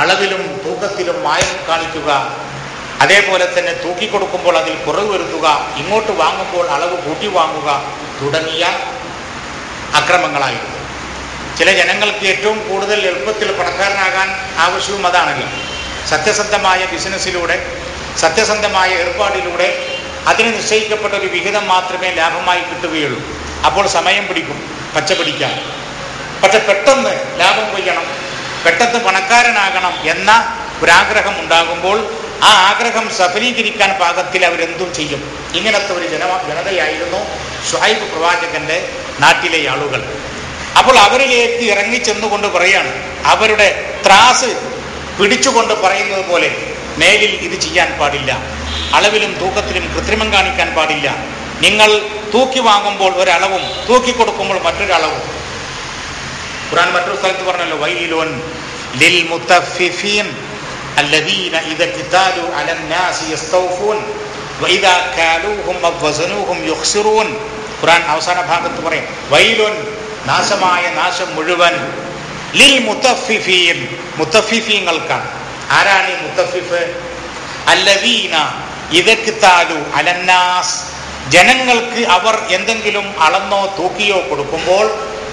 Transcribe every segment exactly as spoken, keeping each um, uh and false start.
അളവിലും തൂക്കത്തിലും മായം കാണിക്കുക, അതേപോലെ തന്നെ തൂക്കിക്കൊടുക്കുമ്പോൾ അതിൽ കുറവ് വരുത്തുക, ഇങ്ങോട്ട് വാങ്ങുമ്പോൾ അളവ് കൂട്ടി വാങ്ങുക തുടങ്ങിയ അക്രമങ്ങളായിരുന്നു. ചില ജനങ്ങൾക്ക് ഏറ്റവും കൂടുതൽ എളുപ്പത്തിൽ പണക്കാരനാകാൻ ആവശ്യവും അതാണല്ലോ. സത്യസന്ധമായ ബിസിനസ്സിലൂടെ, സത്യസന്ധമായ ഏർപ്പാടിലൂടെ അതിന് നിശ്ചയിക്കപ്പെട്ട ഒരു വിഹിതം മാത്രമേ ലാഭമായി കിട്ടുകയുള്ളൂ. അപ്പോൾ സമയം പിടിക്കും പച്ച പിടിക്കാൻ. പക്ഷെ പെട്ടെന്ന് ലാഭം കൊയ്യണം, പെട്ടെന്ന് പണക്കാരനാകണം എന്ന ഒരാഗ്രഹം ഉണ്ടാകുമ്പോൾ ആ ആഗ്രഹം സഫലീകരിക്കാൻ പാകത്തിൽ അവരെന്തും ചെയ്യും. ഇങ്ങനത്തെ ഒരു ജന ജനതയായിരുന്നു ശുഐബ് പ്രവാചകന്റെ നാട്ടിലെ ആളുകൾ. അപ്പോൾ അവരിലേക്ക് ഇറങ്ങിച്ചെന്നുകൊണ്ട് പറയാണ്, അവരുടെ ത്രാസ് പിടിച്ചുകൊണ്ട് പറയുന്നത് പോലെ, മേലിൽ ഇത് ചെയ്യാൻ പാടില്ല, അളവിലും തൂക്കത്തിലും കൃത്രിമം കാണിക്കാൻ പാടില്ല. നിങ്ങൾ തൂക്കി വാങ്ങുമ്പോൾ ഒരളവും തൂക്കി കൊടുക്കുമ്പോൾ മറ്റൊരളവും. ഖുർആൻ മറ്റൊരു സ്ഥലത്ത് പറഞ്ഞല്ലോ, വൈലുൻ ലിൽ മുത്തഫിഫീൻ അല്ലദീന ഇദ ഖിതാലു അലന്നാസി യസ്തൗഫൂൻ വഇദാ കാലൂഹും വസനൂഹും യുഖ്സിറൂൻ. ഖുർആൻ അവസാന ഭാഗത്ത് പറയും, വൈലുൻ, നാശമായ നാശം മുഴുവൻ, ലിൽ മുത്തഫിഫീൻ, മുത്തഫിഫീങ്ങൾക്കാണ്. ആരാണ് ഈ മുത്തഫിഫ്? അല്ലദീന ഇദ ഖിതാലു അലന്നാസ്, ജനങ്ങൾക്ക് അവർ എന്തെങ്കിലും അളന്നോ തൂക്കിയോ കൊടുക്കുമ്പോൾ,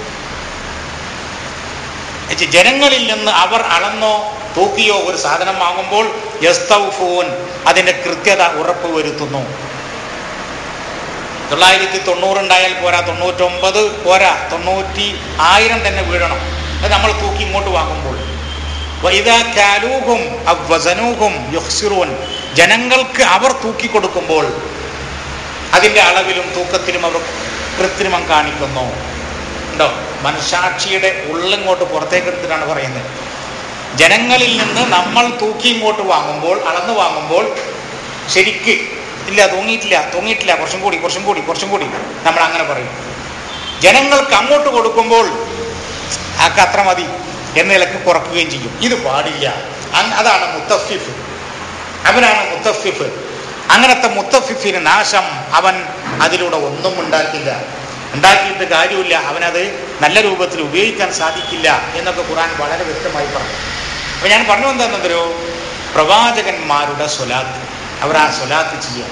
ജനങ്ങളിൽ നിന്ന് അവർ അളന്നോ തൂക്കിയോ ഒരു സാധനം വാങ്ങുമ്പോൾ യസ്തൗഫൂൻ, അതിന്റെ കൃത്യത ഉറപ്പ് വരുത്തുന്നു. തൊള്ളായിരത്തി തൊണ്ണൂറുണ്ടായാൽ പോരാ, തൊണ്ണൂറ്റൊമ്പത് പോരാ, തൊണ്ണൂറ്റി ആയിരം തന്നെ വീഴണം. അത് നമ്മൾ തൂക്കി ഇങ്ങോട്ട് വാങ്ങുമ്പോൾ. വഇദാ കാലൂഹും അവ്വസനൂഹും യുഖ്സിറൂൻ, ജനങ്ങൾക്ക് അവർ തൂക്കി കൊടുക്കുമ്പോൾ അതിന്റെ അളവിലും തൂക്കത്തിലും അവർ കൃത്രിമം കാണിക്കുന്നു. ഉണ്ടോ? മനസാക്ഷിയുടെ ഉള്ളിങ്ങോട്ട് പുറത്തേക്ക് എടുത്തിട്ടാണ് പറയുന്നത്. ജനങ്ങളിൽ നിന്ന് നമ്മൾ തൂക്കി ഇങ്ങോട്ട് വാങ്ങുമ്പോൾ, അളന്ന് വാങ്ങുമ്പോൾ ശരിക്ക് ഇല്ല, തൂങ്ങിയിട്ടില്ല തൂങ്ങിയിട്ടില്ല കുറച്ചും കൂടി കുറച്ചും കൂടി കുറച്ചും കൂടി നമ്മൾ അങ്ങനെ പറയും. ജനങ്ങൾക്ക് അങ്ങോട്ട് കൊടുക്കുമ്പോൾ ആക്ക് അത്ര മതി എന്ന നിലക്ക് കുറക്കുകയും ചെയ്യും. ഇത് പാടില്ല. അതാണ് മുത്തഫിഫ്. അവനാണ് മുത്തഫിഫ്. അങ്ങനത്തെ മുത്തഫിഫിന് നാശം. അവൻ അതിലൂടെ ഒന്നും ഉണ്ടാക്കില്ല, ഉണ്ടാക്കിയിട്ട് കാര്യമില്ല, അവനത് നല്ല രൂപത്തിൽ ഉപയോഗിക്കാൻ സാധിക്കില്ല എന്നൊക്കെ ഖുർആൻ വളരെ വ്യക്തമായി പറഞ്ഞു. അപ്പൊ ഞാൻ പറഞ്ഞു എന്താണെന്നോ, പ്രവാചകന്മാരുടെ സ്വലാത്ത്, അവർ ആ സ്വലാത്ത് ചെയ്യാം.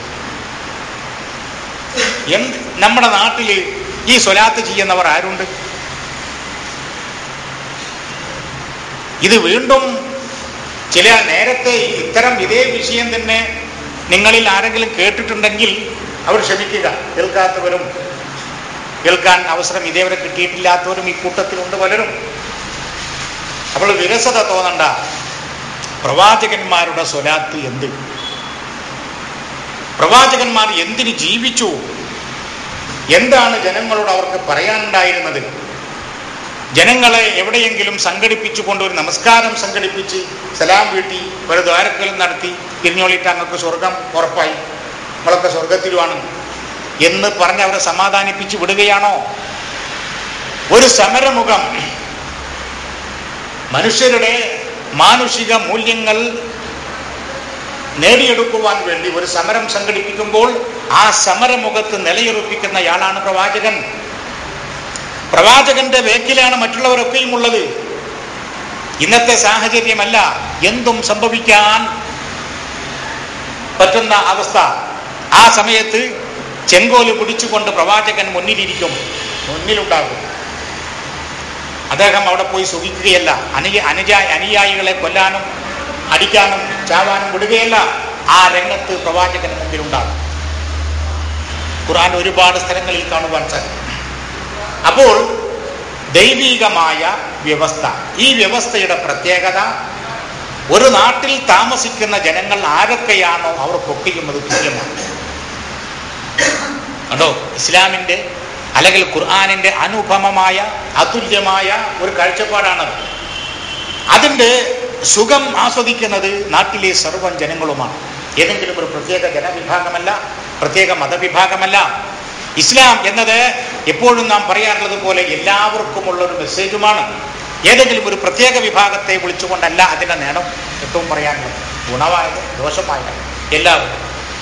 എന്ത് നമ്മുടെ നാട്ടിൽ ഈ സ്വലാത്ത് ചെയ്യുന്നവർ ആരുണ്ട്? ഇത് വീണ്ടും ചില നേരത്തെ ഇത്തരം ഇതേ വിഷയം തന്നെ നിങ്ങളിൽ ആരെങ്കിലും കേട്ടിട്ടുണ്ടെങ്കിൽ അവർ ക്ഷമിക്കുക. കേൾക്കാത്തവരും കേൾക്കാൻ അവസരം ഇതേവരെ കിട്ടിയിട്ടില്ലാത്തവരും ഈ കൂട്ടത്തിലുണ്ട് പലരും. അപ്പോൾ വിരസത തോന്നണ്ട. പ്രവാചകന്മാരുടെ സ്വലാത്ത് എന്ത്? പ്രവാചകന്മാർ എന്തിന് ജീവിച്ചു? എന്താണ് ജനങ്ങളോട് അവർക്ക് പറയാനുണ്ടായിരുന്നത്? ജനങ്ങളെ എവിടെയെങ്കിലും സംഘടിപ്പിച്ചുകൊണ്ട് ഒരു നമസ്കാരം സംഘടിപ്പിച്ച് സലാം വീട്ടി ഒരു ദ്വാരക്കലും നടത്തി തിരിഞ്ഞോളിയിട്ട് അങ്ങക്ക് സ്വർഗം ഉറപ്പായി, നമ്മളൊക്കെ സ്വർഗത്തിലുമാണ് എന്ന് പറഞ്ഞ് അവരെ സമാധാനിപ്പിച്ച് വിടുകയാണോ? ഒരു സമരമുഖം, മനുഷ്യരുടെ മാനുഷിക മൂല്യങ്ങൾ നേടിയെടുക്കുവാൻ വേണ്ടി ഒരു സമരം സംഘടിപ്പിക്കുമ്പോൾ ആ സമരമുഖത്ത് നിലയുറപ്പിക്കുന്നയാളാണ് പ്രവാചകൻ. പ്രവാചകന്റെ വേക്കിലാണ് മറ്റുള്ളവരൊക്കെയും ഉള്ളത്. ഇന്നത്തെ സാഹചര്യമല്ല, എന്തും സംഭവിക്കാൻ പറ്റുന്ന അവസ്ഥ. ആ സമയത്ത് ചെങ്കോല് പിടിച്ചുകൊണ്ട് പ്രവാചകൻ മുന്നിലിരിക്കും, മുന്നിലുണ്ടാകും. അദ്ദേഹം അവിടെ പോയി സുഖിക്കുകയല്ല, അനുയ അനുജ അനുയായികളെ കൊല്ലാനും അടിക്കാനും ചാവാനും വിടുകയല്ല. ആ രംഗത്ത് പ്രവാചകന് മുമ്പിലുണ്ടാകും. ഖുർആൻ ഒരുപാട് സ്ഥലങ്ങളിൽ കാണുവാൻ സാധിക്കും. അപ്പോൾ ദൈവികമായ വ്യവസ്ഥ, ഈ വ്യവസ്ഥയുടെ പ്രത്യേകത, ഒരു നാട്ടിൽ താമസിക്കുന്ന ജനങ്ങൾ ആരൊക്കെയാണോ അവർക്കൊക്കെയും അത് തുല്യമാണ്. കണ്ടോ? ഇസ്ലാമിന്റെ അല്ലെങ്കിൽ ഖുർആനിന്റെ അനുപമമായ അതുല്യമായ ഒരു കാഴ്ചപ്പാടാണത്. അതിൻ്റെ സുഖം ആസ്വദിക്കുന്നത് നാട്ടിലെ സർവ്വം ജനങ്ങളുമാണ്. ഏതെങ്കിലും ഒരു പ്രത്യേക ജനവിഭാഗമല്ല, പ്രത്യേക മതവിഭാഗമല്ല. ഇസ്ലാം എന്നത് എപ്പോഴും നാം പറയാറുള്ളത് പോലെ എല്ലാവർക്കുമുള്ള ഒരു മെസ്സേജുമാണ്. ഏതെങ്കിലും ഒരു പ്രത്യേക വിഭാഗത്തെ വിളിച്ചുകൊണ്ടല്ല അതിൻ്റെ നേടം ഏറ്റവും പറയാനുള്ളത്. ഗുണമായത് ദോഷമായത് എല്ലാവരും.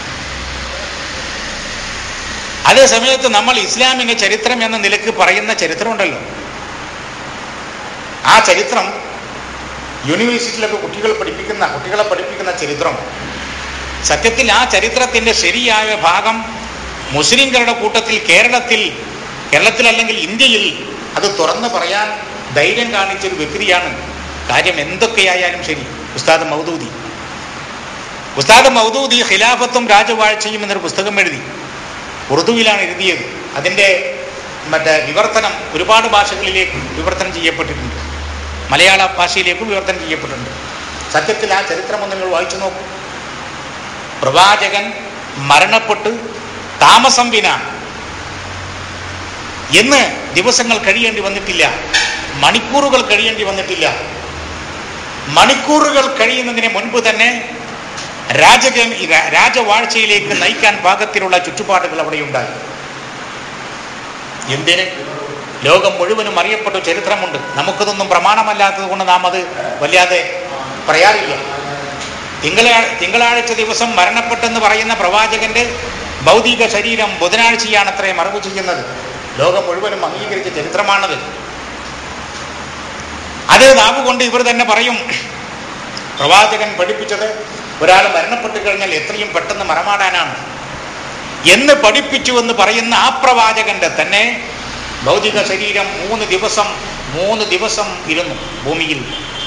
അതേ സമയത്ത് നമ്മൾ ഇസ്ലാമിന്റെ ചരിത്രം എന്ന നിലക്ക് പറയുന്ന ചരിത്രമുണ്ടല്ലോ, ആ ചരിത്രം യൂണിവേഴ്സിറ്റിയിലൊക്കെ കുട്ടികൾ പഠിപ്പിക്കുന്ന കുട്ടികളെ പഠിപ്പിക്കുന്ന ചരിത്രം, സത്യത്തിൽ ആ ചരിത്രത്തിൻ്റെ ശരിയായ ഭാഗം മുസ്ലിംകളുടെ കൂട്ടത്തിൽ കേരളത്തിൽ കേരളത്തിൽ അല്ലെങ്കിൽ ഇന്ത്യയിൽ അത് തുറന്നു പറയാൻ ധൈര്യം കാണിച്ചൊരു വ്യക്തിയാണ്. കാര്യം എന്തൊക്കെയായാലും ശരി, ഉസ്താദ് മൗദൂദി ഉസ്താദ് മൗദൂദി ഖിലാഫത്തും രാജവാഴ്ചയും എന്നൊരു പുസ്തകം എഴുതി. ഉറുദുവിലാണ് എഴുതിയത്. അതിൻ്റെ മറ്റേ വിവർത്തനം ഒരുപാട് ഭാഷകളിലേക്ക് വിവർത്തനം ചെയ്യപ്പെട്ടിട്ടുണ്ട്. മലയാള ഭാഷയിലേക്കും വിവർത്തനം ചെയ്യപ്പെട്ടിട്ടുണ്ട്. സത്യത്തിൽ ആ ചരിത്രം ഒന്ന് നിങ്ങൾ വായിച്ചു നോക്കൂ. പ്രവാചകൻ മരണപ്പെട്ട് താമസം വിന എന്ന് ദിവസങ്ങൾ കഴിയേണ്ടി വന്നിട്ടില്ല, മണിക്കൂറുകൾ കഴിയേണ്ടി വന്നിട്ടില്ല. മണിക്കൂറുകൾ കഴിയുന്നതിന് മുൻപ് തന്നെ രാജക രാജവാഴ്ചയിലേക്ക് നയിക്കാൻ പാകത്തിലുള്ള ചുറ്റുപാടുകൾ അവിടെ ഉണ്ടായി. എന്തിന്? ലോകം മുഴുവനും അറിയപ്പെട്ട ചരിത്രമുണ്ട്. നമുക്കതൊന്നും പ്രമാണമല്ലാത്തത് കൊണ്ട് നാം അത് വല്ലാതെ പറയാറില്ല. തിങ്കളാ തിങ്കളാഴ്ച ദിവസം മരണപ്പെട്ടെന്ന് പറയുന്ന പ്രവാചകന്റെ ഭൗതിക ശരീരം ബുധനാഴ്ചയാണ് അത്രേ മറവ് ചെയ്യുന്നത്. ലോകം മുഴുവനും അംഗീകരിച്ച ചരിത്രമാണത്. അത് നാവുകൊണ്ട് ഇവർ തന്നെ പറയും, പ്രവാചകൻ പഠിപ്പിച്ചത് ഒരാൾ മരണപ്പെട്ടു കഴിഞ്ഞാൽ എത്രയും പെട്ടെന്ന് മറമാടാനാണ് എന്ന് പഠിപ്പിച്ചു എന്ന് പറയുന്ന ആ പ്രവാചകന്റെ തന്നെ ഭൗതിക ശരീരം മൂന്ന് ദിവസം മൂന്ന് ദിവസം ഇരുന്നു ഭൂമിയിൽ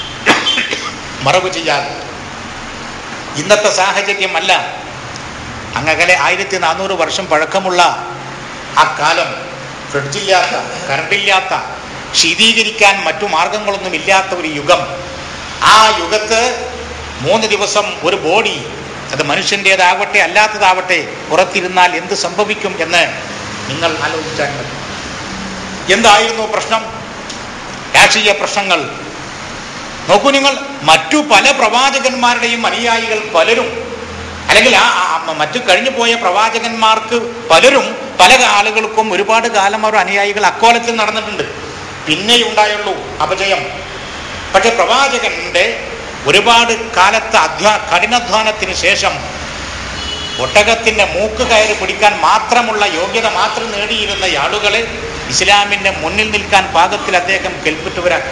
മറവ് ചെയ്യാതെ. ഇന്നത്തെ സാഹചര്യമല്ല. അങ്ങകലെ ആയിരത്തി നാനൂറ് വർഷം പഴക്കമുള്ള ആ കാലം, ഫ്രിഡ്ജില്ലാത്ത, കറണ്ടില്ലാത്ത, ശീതീകരിക്കാൻ മറ്റു മാർഗങ്ങളൊന്നും ഇല്ലാത്ത ഒരു യുഗം. ആ യുഗത്ത് മൂന്ന് ദിവസം ഒരു ബോഡി, അത് മനുഷ്യൻ്റേതാവട്ടെ അല്ലാത്തതാവട്ടെ, പുറത്തിരുന്നാൽ എന്ത് സംഭവിക്കും എന്ന് നിങ്ങൾ ആലോചിച്ചാൽ മതി. എന്തായിരുന്നു പ്രശ്നം? രാഷ്ട്രീയ പ്രശ്നങ്ങൾ. നോക്കൂ നിങ്ങൾ, മറ്റു പല പ്രവാചകന്മാരുടെയും അനുയായികൾ പലരും, അല്ലെങ്കിൽ ആ മറ്റു കഴിഞ്ഞു പോയ പ്രവാചകന്മാർക്ക് പലരും, പല ആളുകൾക്കും ഒരുപാട് കാലം അവർ അനുയായികൾ അക്കോലത്തിൽ നടന്നിട്ടുണ്ട്. പിന്നെ ഉണ്ടായുള്ളൂ അപജയം. പക്ഷെ പ്രവാചകന്റെ ഒരുപാട് കാലത്തെ അധ്വാ കഠിനാധ്വാനത്തിന് ശേഷം ഒട്ടകത്തിന്റെ മൂക്ക് കയറി പിടിക്കാൻ മാത്രമുള്ള യോഗ്യത മാത്രം നേടിയിരുന്ന ആളുകളെ ഇസ്ലാമിന്റെ മുന്നിൽ നിൽക്കാൻ പാകത്തിൽ അദ്ദേഹം കെൽപ്പിട്ടവരാക്കി.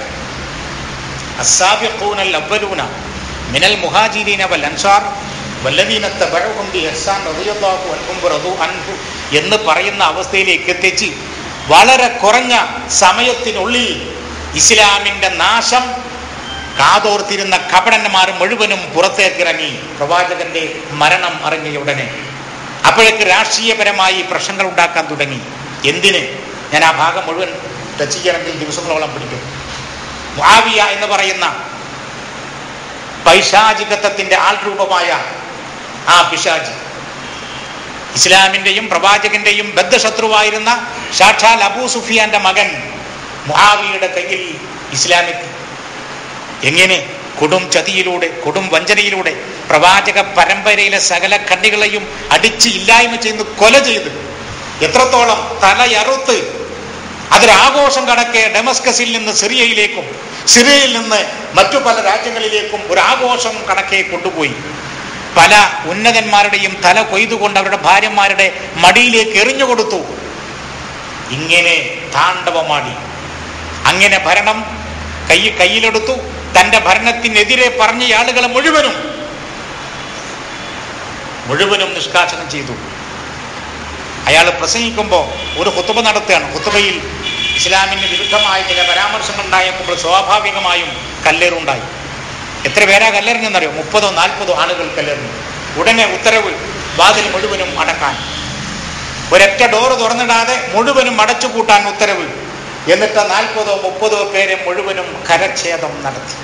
അസ്സാബിഖൂനൽ അവ്വലൂന മിനൽ മുഹാജിരീന വൽ അൻസാർ വല്ലദീന തബഉഹും ബിഇഹ്സാൻ റളിയല്ലാഹു അൻഹും വറദു അൻഹു എന്ന് പറയുന്ന അവസ്ഥയിലേക്ക് എത്തിച്ച് വളരെ കുറഞ്ഞ സമയത്തിനുള്ളിൽ ഇസ്ലാമിന്റെ നാശം കാതോർത്തിരുന്ന കപടന്മാർ മുഴുവനും പുറത്തേക്കിറങ്ങി പ്രവാചകന്റെ മരണം അറിഞ്ഞ ഉടനെ. അപ്പോഴേക്ക് രാഷ്ട്രീയപരമായി പ്രശ്നങ്ങൾ ഉണ്ടാക്കാൻ തുടങ്ങി. എന്തിന്? ഞാൻ ആ ഭാഗം മുഴുവൻ ടച്ച് ചെയ്യണമെങ്കിൽ ദിവസങ്ങളോളം പിടിക്കും. മുആവിയ എന്ന് പറയുന്ന പൈശാചികത്വത്തിന്റെ ആൾ രൂപമായ ആ പിശാചി, ഇസ്ലാമിന്റെയും പ്രവാചകന്റെയും ബദ്ധശത്രുവായിരുന്ന സാക്ഷാൽ അബൂ സുഫിയാന്റെ മകൻ മുആവിയയുടെ കയ്യിൽ ഇസ്ലാമെത്തി. എങ്ങനെ? കൊടും ചതിയിലൂടെ, കൊടും വഞ്ചനയിലൂടെ പ്രവാചക പരമ്പരയിലെ സകല കണ്ണികളെയും അടിച്ച് ഇല്ലായ്മ ചെയ്ത് കൊല ചെയ്ത്, എത്രത്തോളം തലയറുത്ത് അതൊരാഘോഷം കണക്കെ ഡെമസ്കസിൽ നിന്ന് സിറിയയിലേക്കും സിറിയയിൽ നിന്ന് മറ്റു പല രാജ്യങ്ങളിലേക്കും ഒരു ആഘോഷം കണക്കെ കൊണ്ടുപോയി. പല ഉന്നതന്മാരുടെയും തല കൊയ്തുകൊണ്ട് അവരുടെ ഭാര്യമാരുടെ മടിയിലേക്ക് എറിഞ്ഞുകൊടുത്തു. ഇങ്ങനെ താണ്ഡവമാടി. അങ്ങനെ ഭരണം കൈ കയ്യിലെടുത്തു. തന്റെ ഭരണത്തിനെതിരെ പറഞ്ഞ ആളുകളെ മുഴുവനും മുഴുവനും നിഷ്കാസനം ചെയ്തു. അയാൾ പ്രസംഗിക്കുമ്പോൾ ഒരു ഖുതുബ നടത്തുകയാണ്. ഖുതുബയിൽ ഇസ്ലാമിന് വിരുദ്ധമായ ചില പരാമർശങ്ങൾ ഉണ്ടായപ്പോൾ സ്വാഭാവികമായും കല്ലേറുണ്ടായി. എത്ര പേരാ കല്ലെറിഞ്ഞെന്നറിയോ? മുപ്പതോ നാൽപ്പതോ ആളുകൾ കല്ലെറിഞ്ഞു. ഉടനെ ഉത്തരവ് വാതിൽ മുഴുവനും അടക്കാൻ, ഒരൊറ്റ ഡോറ് തുറന്നിടാതെ മുഴുവനും അടച്ചു കൂട്ടാൻ ഉത്തരവ്. എന്നിട്ട് നാൽപ്പതോ മുപ്പതോ പേരെ മുഴുവനും കരച്ഛേദം നടത്തി.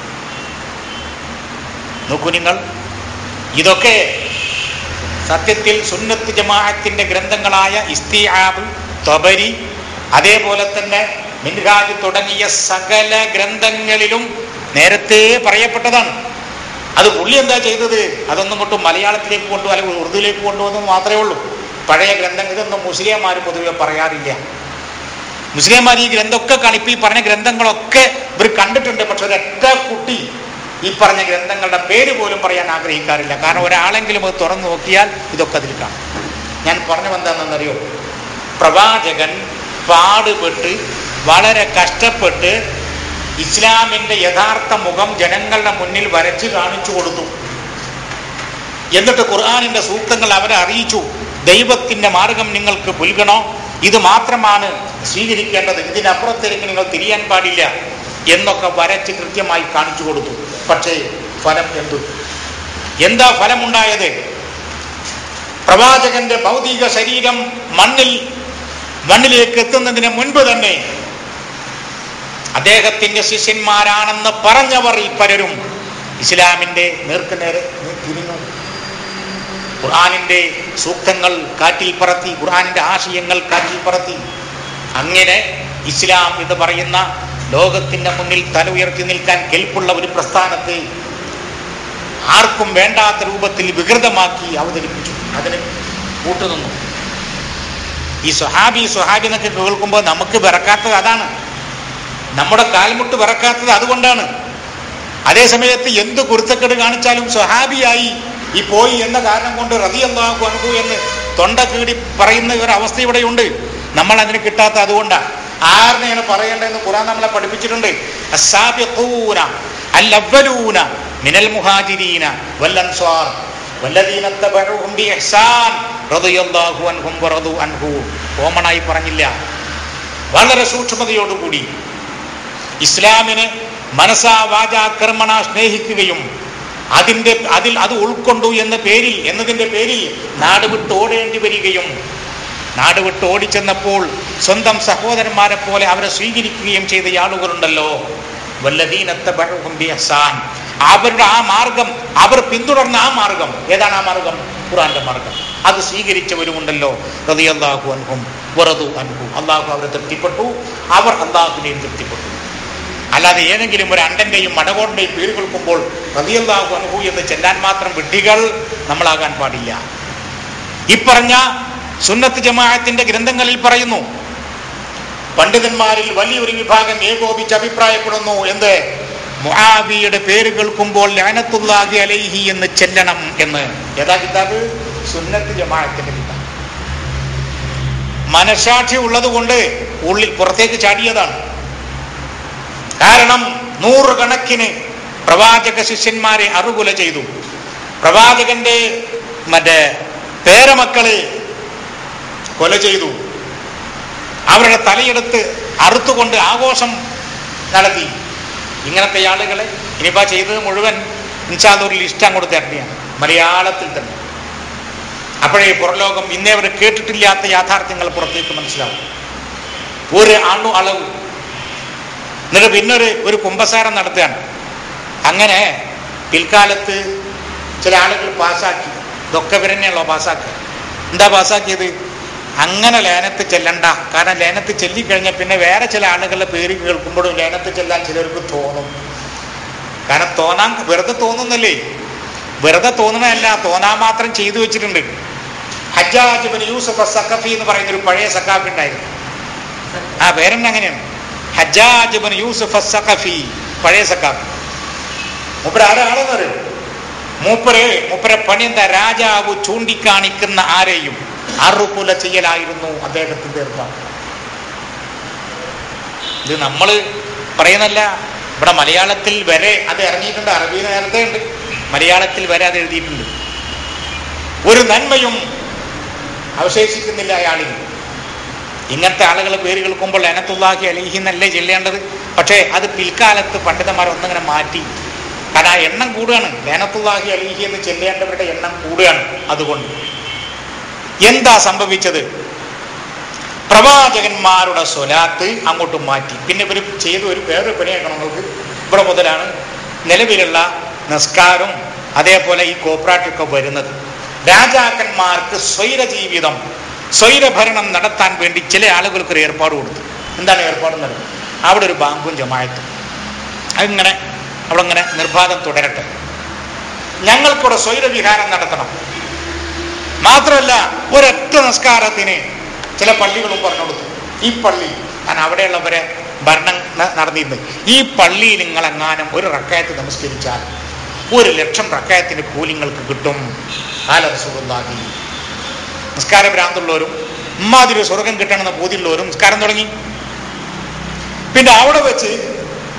നോക്കൂ നിങ്ങൾ, ഇതൊക്കെ സത്യത്തിൽ സുന്നത്ത് ജമാഅത്തിന്റെ ഗ്രന്ഥങ്ങളായ ഇസ്തിആബ്, തബരി, അതേപോലെ തന്നെ മിൻഹാജ് തുടങ്ങിയ സകല ഗ്രന്ഥങ്ങളിലും നേരത്തെ പറയപ്പെട്ടതാണ്. അത് പുള്ളി എന്താ ചെയ്തത്? അതൊന്നും കൊണ്ടും മലയാളത്തിലേക്ക് കൊണ്ടു അല്ലെങ്കിൽ ഉറുദുവിലേക്ക് കൊണ്ടുവന്നു മാത്രമേ ഉള്ളൂ. പഴയ ഗ്രന്ഥങ്ങൾ ഇതൊന്നും മുസ്ലിംമാർ പൊതുവെ പറയാറില്ല. മുസ്ലിംമാർ ഈ ഗ്രന്ഥമൊക്കെ കാണും. ഇപ്പം ഈ പറഞ്ഞ ഗ്രന്ഥങ്ങളൊക്കെ ഇവർ കണ്ടിട്ടുണ്ട്. പക്ഷെ ഒരൊറ്റ കുട്ടി ഈ പറഞ്ഞ ഗ്രന്ഥങ്ങളുടെ പേര് പോലും പറയാൻ ആഗ്രഹിക്കാറില്ല. കാരണം ഒരാളെങ്കിലും അത് തുറന്നു നോക്കിയാൽ ഇതൊക്കെ അതിൽ കാണും. ഞാൻ പറഞ്ഞു എന്താണെന്നറിയോ? പ്രവാചകൻ പാടുപെട്ട് വളരെ കഷ്ടപ്പെട്ട് ഇസ്ലാമിന്റെ യഥാർത്ഥ മുഖം ജനങ്ങളുടെ മുന്നിൽ വരച്ചു കാണിച്ചു കൊടുത്തു. എന്നിട്ട് ഖുർആനിന്റെ സൂക്തങ്ങൾ അവരെ അറിയിച്ചു. ദൈവത്തിന്റെ മാർഗം നിങ്ങൾക്ക് പുൽകണോ, ഇത് മാത്രമാണ് സ്വീകരിക്കേണ്ടത്, ഇതിനപ്പുറത്തേക്ക് നിങ്ങൾ തിരിയാൻ പാടില്ല എന്നൊക്കെ വരച്ച് കൃത്യമായി കാണിച്ചു കൊടുത്തു. പക്ഷേ ഫലം എന്തു? എന്താ ഫലമുണ്ടായത്? പ്രവാചകന്റെ ഭൗതിക ശരീരം മണ്ണിൽ മണ്ണിലേക്ക് എത്തുന്നതിന് മുൻപ് തന്നെ അദ്ദേഹത്തിന്റെ ശിഷ്യന്മാരാണെന്ന് പറഞ്ഞവർ പലരും ഇസ്ലാമിന്റെ നേർക്കുനേരെ തിരിഞ്ഞു. ഖുർആനിന്റെ സൂക്തങ്ങൾ കാറ്റിൽ പറത്തി, ഖുർആനിന്റെ ആശയങ്ങൾ കാറ്റിൽ പറത്തി. അങ്ങനെ ഇസ്ലാം എന്ന് പറയുന്ന ലോകത്തിന്റെ മുന്നിൽ തല ഉയർത്തി നിൽക്കാൻ കെൽപ്പുള്ള ഒരു പ്രസ്ഥാനത്തെ ആർക്കും വേണ്ടാത്ത രൂപത്തിൽ വികൃതമാക്കി അവതരിപ്പിച്ചു. അതിന് കൂട്ടുനിന്നു. ഈ സ്വഹാബി സ്വഹാബി എന്നൊക്കെ കേൾക്കുമ്പോൾ നമുക്ക് വിറക്കാത്തത് അതാണ്, നമ്മുടെ കാൽമുട്ട് വിറക്കാത്തത് അതുകൊണ്ടാണ്. അതേ സമയത്ത് എന്ത് കുരുത്തക്കേട് കാണിച്ചാലും സ്വഹാബിയായി ഈ പോയി എന്ന കാരണം കൊണ്ട് റളിയല്ലാഹു അൻഹു എന്ന് തൊണ്ട കീടി പറയുന്ന ഒരു അവസ്ഥ ഇവിടെയുണ്ട്. നമ്മൾ അതിന് കിട്ടാത്ത അതുകൊണ്ടാണ്. ആരിനെയാണ് പറയേണ്ടതെന്ന് ഖുർആൻ നമ്മളെ പഠിപ്പിച്ചിട്ടുണ്ട്. അസ്സാബിഖൂന അൽ-അവ്വലൂന മിനൽ മുഹാജിരീന വൽ അൻസ്വാർ വല്ലദീന തബഉഹും ബിഇഹ്സാൻ റളിയല്ലാഹു അൻഹും വറദു അൻഹു. കോമണായി പറഞ്ഞില്ല, വളരെ സൂക്ഷ്മതയോടുകൂടി ഇസ്ലാമിനെ മനസാ വാചാ കർമ്മണ സ്നേഹിക്കുകയും അതിൻ്റെ അതിൽ അത് ഉൾക്കൊണ്ടു എന്ന പേരിൽ എന്നതിൻ്റെ പേരിൽ നാട് വിട്ട് ഓടേണ്ടി വരികയും നാട് വിട്ട് ഓടിച്ചെന്നപ്പോൾ സ്വന്തം സഹോദരന്മാരെ പോലെ അവരെ സ്വീകരിക്കുകയും ചെയ്ത ആളുകളുണ്ടല്ലോ. വല്ലദീന തബഉഹും ബിഇഹ്സാൻ, അവരുടെ ആ മാർഗം, അവർ പിന്തുടർന്ന ആ മാർഗം ഏതാണ്? ആ മാർഗം ഖുർആന്റെ മാർഗം. അത് സ്വീകരിച്ചവരുമുണ്ടല്ലോ. റളിയല്ലാഹു അൻഹും വറദു അൻഹു, അള്ളാഹു അവരെ തൃപ്തിപ്പെട്ടു, അവർ അള്ളാഹുവിനെയും തൃപ്തിപ്പെട്ടു. അല്ലാതെ ഏതെങ്കിലും ഒരു അണ്ടന്റെയും മടകോടിന്റെയും പേര് കേൾക്കുമ്പോൾ റളിയല്ലാഹു അൻഹു എന്ന് ചെല്ലാൻ മാത്രം വിഡ്ഢികൾ നമ്മളാകാൻ പാടില്ല. ഈ പറഞ്ഞ സുന്നത്ത് ജമാഅത്തിന്റെ ഗ്രന്ഥങ്ങളിൽ പറയുന്നു, പണ്ഡിതന്മാരിൽ വലിയൊരു വിഭാഗം ഏകോപിച്ച് അഭിപ്രായപ്പെടുന്നു എന്ത്? മുആവിയുടെ പേര് കേൾക്കുമ്പോൾ ലഅനത്തുല്ലാഹി അലൈഹി എന്ന് ചെല്ലണം എന്ന്. ഏതാ കിതാബ്? സുന്നത്ത് ജമാഅത്തിന്റെ കിതാബ്. മനസാക്ഷി ഉള്ളത് കൊണ്ട് ഉള്ളിൽ പുറത്തേക്ക് ചാടിയതാണ്. കാരണം നൂറുകണക്കിന് പ്രവാചക ശിഷ്യന്മാരെ അറുകൊല ചെയ്തു. പ്രവാചകന്റെ മറ്റേ പേരമക്കളെ കൊല ചെയ്തു. അവരുടെ തലയെടുത്ത് അറുത്തുകൊണ്ട് ആഘോഷം നടത്തി. ഇങ്ങനത്തെ ആളുകളെ ഇനിയിപ്പോ ചെയ്തത് മുഴുവൻ ഇൻഷാല്ലാഹ് ഒരു ലിസ്റ്റ് അങ്ങോട്ട് തരണ്ടിയാണ്, മലയാളത്തിൽ തന്നെ. അപ്പോഴേ പുറലോകം ഇന്നേ അവർ കേട്ടിട്ടില്ലാത്ത യാഥാർത്ഥ്യങ്ങൾ പുറത്തേക്ക് മനസ്സിലാവും. ഒരു അണു അളവ്. എന്നിട്ട് പിന്നൊരു ഒരു കുമ്പസാരം നടത്തുകയാണ്. അങ്ങനെ പിൽക്കാലത്ത് ചില ആളുകൾ പാസ്സാക്കി. ഇതൊക്കെ ഇവരെന്നെയാണല്ലോ പാസ്സാക്കുക. എന്താ പാസ്സാക്കിയത്? അങ്ങനെ ലേനത്ത് ചെല്ലണ്ട. കാരണം ലേനത്ത് ചെല്ലിക്കഴിഞ്ഞാൽ പിന്നെ വേറെ ചില ആളുകളുടെ പേര് കേൾക്കുമ്പോഴും ലേനത്ത് ചെല്ലാൻ ചിലർക്ക് തോന്നും. കാരണം തോന്നാൻ വെറുതെ തോന്നുന്നല്ലേ, വെറുതെ തോന്നണല്ല, തോന്നാൻ മാത്രം ചെയ്തു വെച്ചിട്ടുണ്ട്. ഹജ്ജാജ് ഇബ്നു യൂസുഫ് സഖഫി എന്ന് പറയുന്ന ഒരു പഴയ സഖാഫി ഉണ്ടായിരുന്നു. ആ പേരെന്നെ അങ്ങനെയാണ്, ഹജ്ജാജ് ഇബ്നു യൂസുഫ് സഖഫി, പഴയ സഖാഫി. മൂപ്പര് ആരാണെന്ന് അറിയും? മൂപ്പര് മൂപ്പരെ പണി എന്താ? രാജാവ് ചൂണ്ടിക്കാണിക്കുന്ന ആരെയും അറുകൊല ചെയ്യലായിരുന്നു അദ്ദേഹത്തിന്റെ ഏർപ്പാട്. ഇത് നമ്മൾ പറയുന്നല്ല, ഇവിടെ മലയാളത്തിൽ വരെ അത് ഇറങ്ങിയിട്ടുണ്ട്. അറബി നേരത്തെ ഉണ്ട്, മലയാളത്തിൽ വരെ അത് എഴുതിയിട്ടുണ്ട്. ഒരു നന്മയും അവശേഷിക്കുന്നില്ല അയാളിൽ. ഇങ്ങനത്തെ ആളുകൾ പേര് കേൾക്കുമ്പോൾ ലഅനത്തുല്ലാഹി അലൈഹി എന്നല്ലേ ചെല്ലേണ്ടത്. പക്ഷേ അത് പിൽക്കാലത്ത് പണ്ഡിതന്മാർ ഒന്നിങ്ങനെ മാറ്റി. കാരണം ആ എണ്ണം കൂടുകയാണ്. ലഅനത്തുല്ലാഹി അലൈഹി എന്ന് ചെല്ലേണ്ടവരുടെ എണ്ണം കൂടുകയാണ്. അതുകൊണ്ട് എന്താ സംഭവിച്ചത്? പ്രവാചകന്മാരുടെ സ്വലാത്ത് അങ്ങോട്ട് മാറ്റി. പിന്നെ ഇവർ ചെയ്ത് ഒരു വേറൊരു പണിയാക്കണം നമുക്ക്. ഇവിടെ മുതലാണ് നിലവിലുള്ള നിസ്കാരം അതേപോലെ ഈ കോപ്പറേറ്റൊക്കെ വരുന്നത്. രാജാക്കന്മാർക്ക് സ്വൈര ജീവിതം, സ്വൈരഭരണം നടത്താൻ വേണ്ടി ചില ആളുകൾക്കൊരു ഏർപ്പാട് കൊടുത്തു. എന്താണ് ഏർപ്പാട് നടത്തുന്നത്? അവിടെ ഒരു ബാങ്കും ജമാഅത്തും. അതിങ്ങനെ അവിടെ ഇങ്ങനെ നിർബാധം തുടരട്ടെ. ഞങ്ങൾക്കിവിടെ സ്വൈരവിഹാരം നടത്തണം. മാത്രമല്ല ഒരൊറ്റ നിസ്കാരത്തിന് ചില പള്ളികളും പറഞ്ഞു കൊടുത്തു. ഈ പള്ളി, ഞാൻ അവിടെയുള്ളവരെ ഭരണം നടന്നിരുന്നത്, ഈ പള്ളിയിൽ നിങ്ങളെങ്ങാനും ഒരു റക്അത്ത് നമസ്കരിച്ചാൽ ഒരു ലക്ഷം റക്അത്തിന് കൂലിങ്ങൾക്ക് കിട്ടും. ഖാല റസൂലുള്ളാഹി. നിസ്കാര ഭ്രാന്തുള്ളവരും ഇമ്മാതിരി സ്വർഗം കിട്ടണമെന്ന് ബോധ്യമുള്ളവരും നിസ്കാരം തുടങ്ങി. പിന്നെ അവിടെ വെച്ച്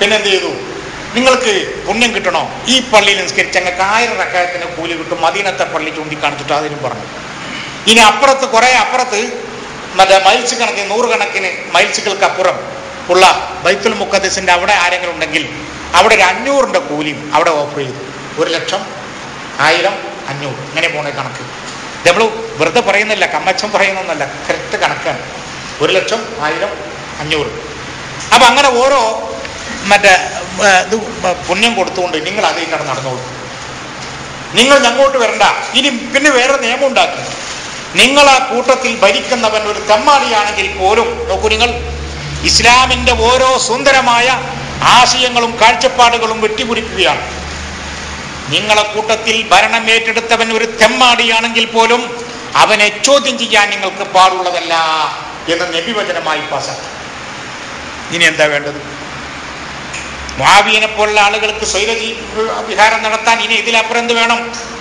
പിന്നെന്ത് ചെയ്തു? നിങ്ങൾക്ക് പുണ്യം കിട്ടണോ? ഈ പള്ളിയിൽ നിസ്കരിച്ച് ഞങ്ങൾക്ക് ആയിരം റക്അത്തിന് കൂലി കിട്ടും. മദീനത്തെ പള്ളി ചൂണ്ടിക്കാണിച്ചിട്ട് അതിനും പറഞ്ഞു. ഇനി അപ്പുറത്ത് കുറെ അപ്പുറത്ത് മറ്റേ മൈൽസ് കണക്കിന് നൂറുകണക്കിന് മൈൽസുകൾക്ക് അപ്പുറം ഉള്ള ബൈത്തുൽ മുഖദ്ദസിന്റെ അവിടെ ആരെങ്കിലും ഉണ്ടെങ്കിൽ അവിടെ ഒരു അഞ്ഞൂറിന്റെ കൂലിയും അവിടെ ഓഫർ ചെയ്തു. ഒരു ലക്ഷം, ആയിരം, അഞ്ഞൂറ്, ഇങ്ങനെ പോണ കണക്ക്. നമ്മൾ വെറുതെ പറയുന്നില്ല, കമ്മച്ചം പറയുന്നൊന്നല്ല, കറക്റ്റ് കണക്കാണ്. ഒരു ലക്ഷം, ആയിരം, അഞ്ഞൂറ്. അപ്പൊ അങ്ങനെ ഓരോ മറ്റേ ഇത് പുണ്യം കൊടുത്തുകൊണ്ട് നിങ്ങൾ അതേ കട നടന്നോളൂ, നിങ്ങൾ ഞങ്ങോട്ട് വരണ്ട. ഇനി പിന്നെ വേറെ നിയമം ഉണ്ടാക്കി, നിങ്ങൾ ആ കൂട്ടത്തിൽ ഭരിക്കുന്നവൻ ഒരു തെമ്മാടിയാണെങ്കിൽ പോലും നോക്കൂ, നിങ്ങൾ ഇസ്ലാമിന്റെ ഓരോ സുന്ദരമായ ആശയങ്ങളും കാഴ്ചപ്പാടുകളും വെട്ടിമുറിക്കുകയാണ്. നിങ്ങളെ കൂട്ടത്തിൽ ഭരണം ഏറ്റെടുത്തവൻ ഒരു തെമ്മാടിയാണെങ്കിൽ പോലും അവനെ ചോദ്യം ചെയ്യാൻ നിങ്ങൾക്ക് പാടുള്ളതല്ല എന്ന് നബിവചനമായി പാസാക്കി. ഇനി എന്താ വേണ്ടത്? മുആവിയനെ പോലുള്ള ആളുകൾക്ക് സ്വൈര വിഹാരം നടത്താൻ ഇനി ഇതിലപ്പുറം എന്ത് വേണം?